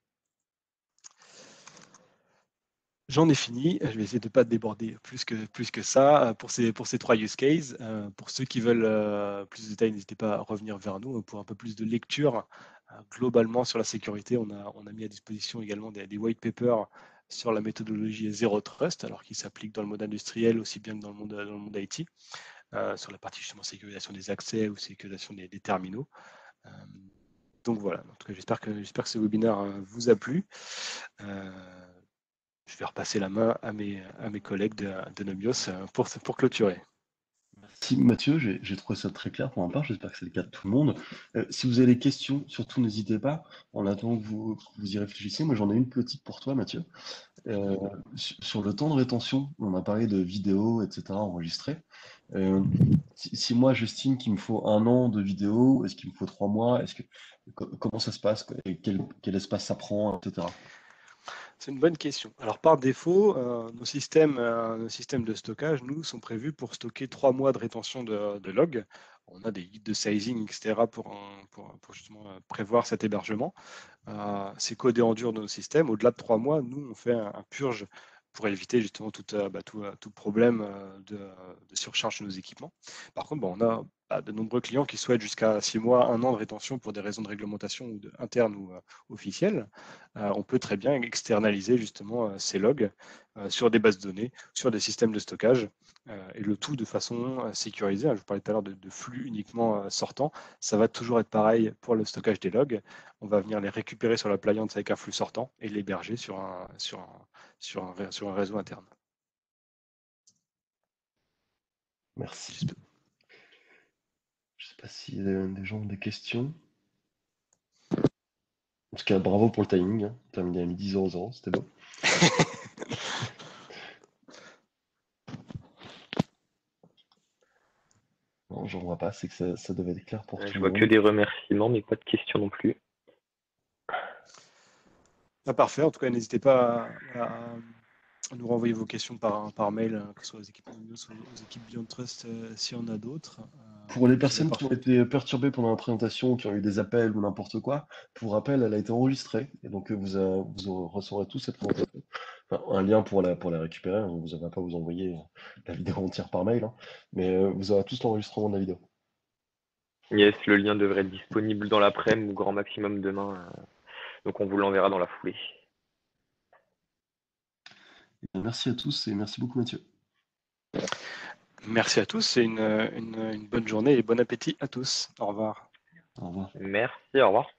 J'en ai fini, je vais essayer de ne pas déborder plus que, plus que ça pour ces, pour ces trois use cases. Euh, pour ceux qui veulent euh, plus de détails, n'hésitez pas à revenir vers nous pour un peu plus de lecture. Euh, globalement, sur la sécurité, on a, on a mis à disposition également des, des white papers sur la méthodologie Zero Trust, alors qui s'applique dans le monde industriel aussi bien que dans le monde, dans le monde I T, euh, sur la partie justement sécurisation des accès ou sécurisation des, des terminaux. Euh, donc voilà, en tout cas, j'espère que, j'espère que ce webinaire euh, vous a plu. Euh, je vais repasser la main à mes, à mes collègues de, de Nomios pour, pour clôturer. Merci Mathieu, j'ai trouvé ça très clair pour ma part, j'espère que c'est le cas de tout le monde. Euh, si vous avez des questions, surtout n'hésitez pas, en attendant que vous, vous y réfléchissiez. Moi j'en ai une petite pour toi Mathieu. Euh, sur le temps de rétention, on a parlé de vidéos, et cetera enregistrées. Euh, si, si moi j'estime qu'il me faut un an de vidéo, est-ce qu'il me faut trois mois, est-ce que comment ça se passe, et quel, quel espace ça prend, et cetera. C'est une bonne question. Alors par défaut, euh, nos, systèmes, euh, nos systèmes de stockage, nous, sont prévus pour stocker trois mois de rétention de, de log. On a des guides de sizing, et cetera pour, pour, pour justement prévoir cet hébergement. Euh, c'est codé en dur de nos systèmes. Au-delà de trois mois, nous, on fait un, un purge pour éviter justement tout, euh, bah, tout, tout problème euh, de, de surcharge de nos équipements. Par contre, bon, on a bah, de nombreux clients qui souhaitent jusqu'à six mois, un an de rétention pour des raisons de réglementation ou de, interne ou euh, officielles. Euh, on peut très bien externaliser justement euh, ces logs euh, sur des bases de données, sur des systèmes de stockage, euh, et le tout de façon euh, sécurisée. Je vous parlais tout à l'heure de, de flux uniquement euh, sortant. Ça va toujours être pareil pour le stockage des logs. On va venir les récupérer sur l'appliance avec un flux sortant et l'héberger sur un, sur, un, sur, un, sur un réseau interne. Merci. Je ne sais pas si des gens ont des questions. En tout cas, bravo pour le timing. Hein. Terminé à midi zéro zéro, c'était beau. Non, j'en vois pas, c'est que ça, ça devait être clair pour Euh, tout je le vois monde. que des remerciements, mais pas de questions non plus. Ah, parfait. En tout cas, n'hésitez pas à, à- à nous renvoyer vos questions par, par mail, hein, que ce soit aux équipes Nomios ou aux équipes Beyond Trust, euh, s'il y en a d'autres. Euh, Pour les et puis, bah, personnes qui ont parfait. été perturbées pendant la présentation, qui ont eu des appels ou n'importe quoi, pour rappel, elle a été enregistrée. Et donc, euh, vous, euh, vous recevrez tous cette présentation. Enfin, un lien pour la, pour la récupérer. Hein. Vous n'avez pas à vous envoyer la vidéo entière par mail. Hein. Mais euh, vous aurez tous l'enregistrement de la vidéo. Yes, le lien devrait être disponible dans l'après-midi ou grand maximum demain. euh, Donc on vous l'enverra dans la foulée. Merci à tous et merci beaucoup Mathieu. Merci à tous et une, une, une bonne journée et bon appétit à tous. Au revoir. Au revoir. Merci, au revoir.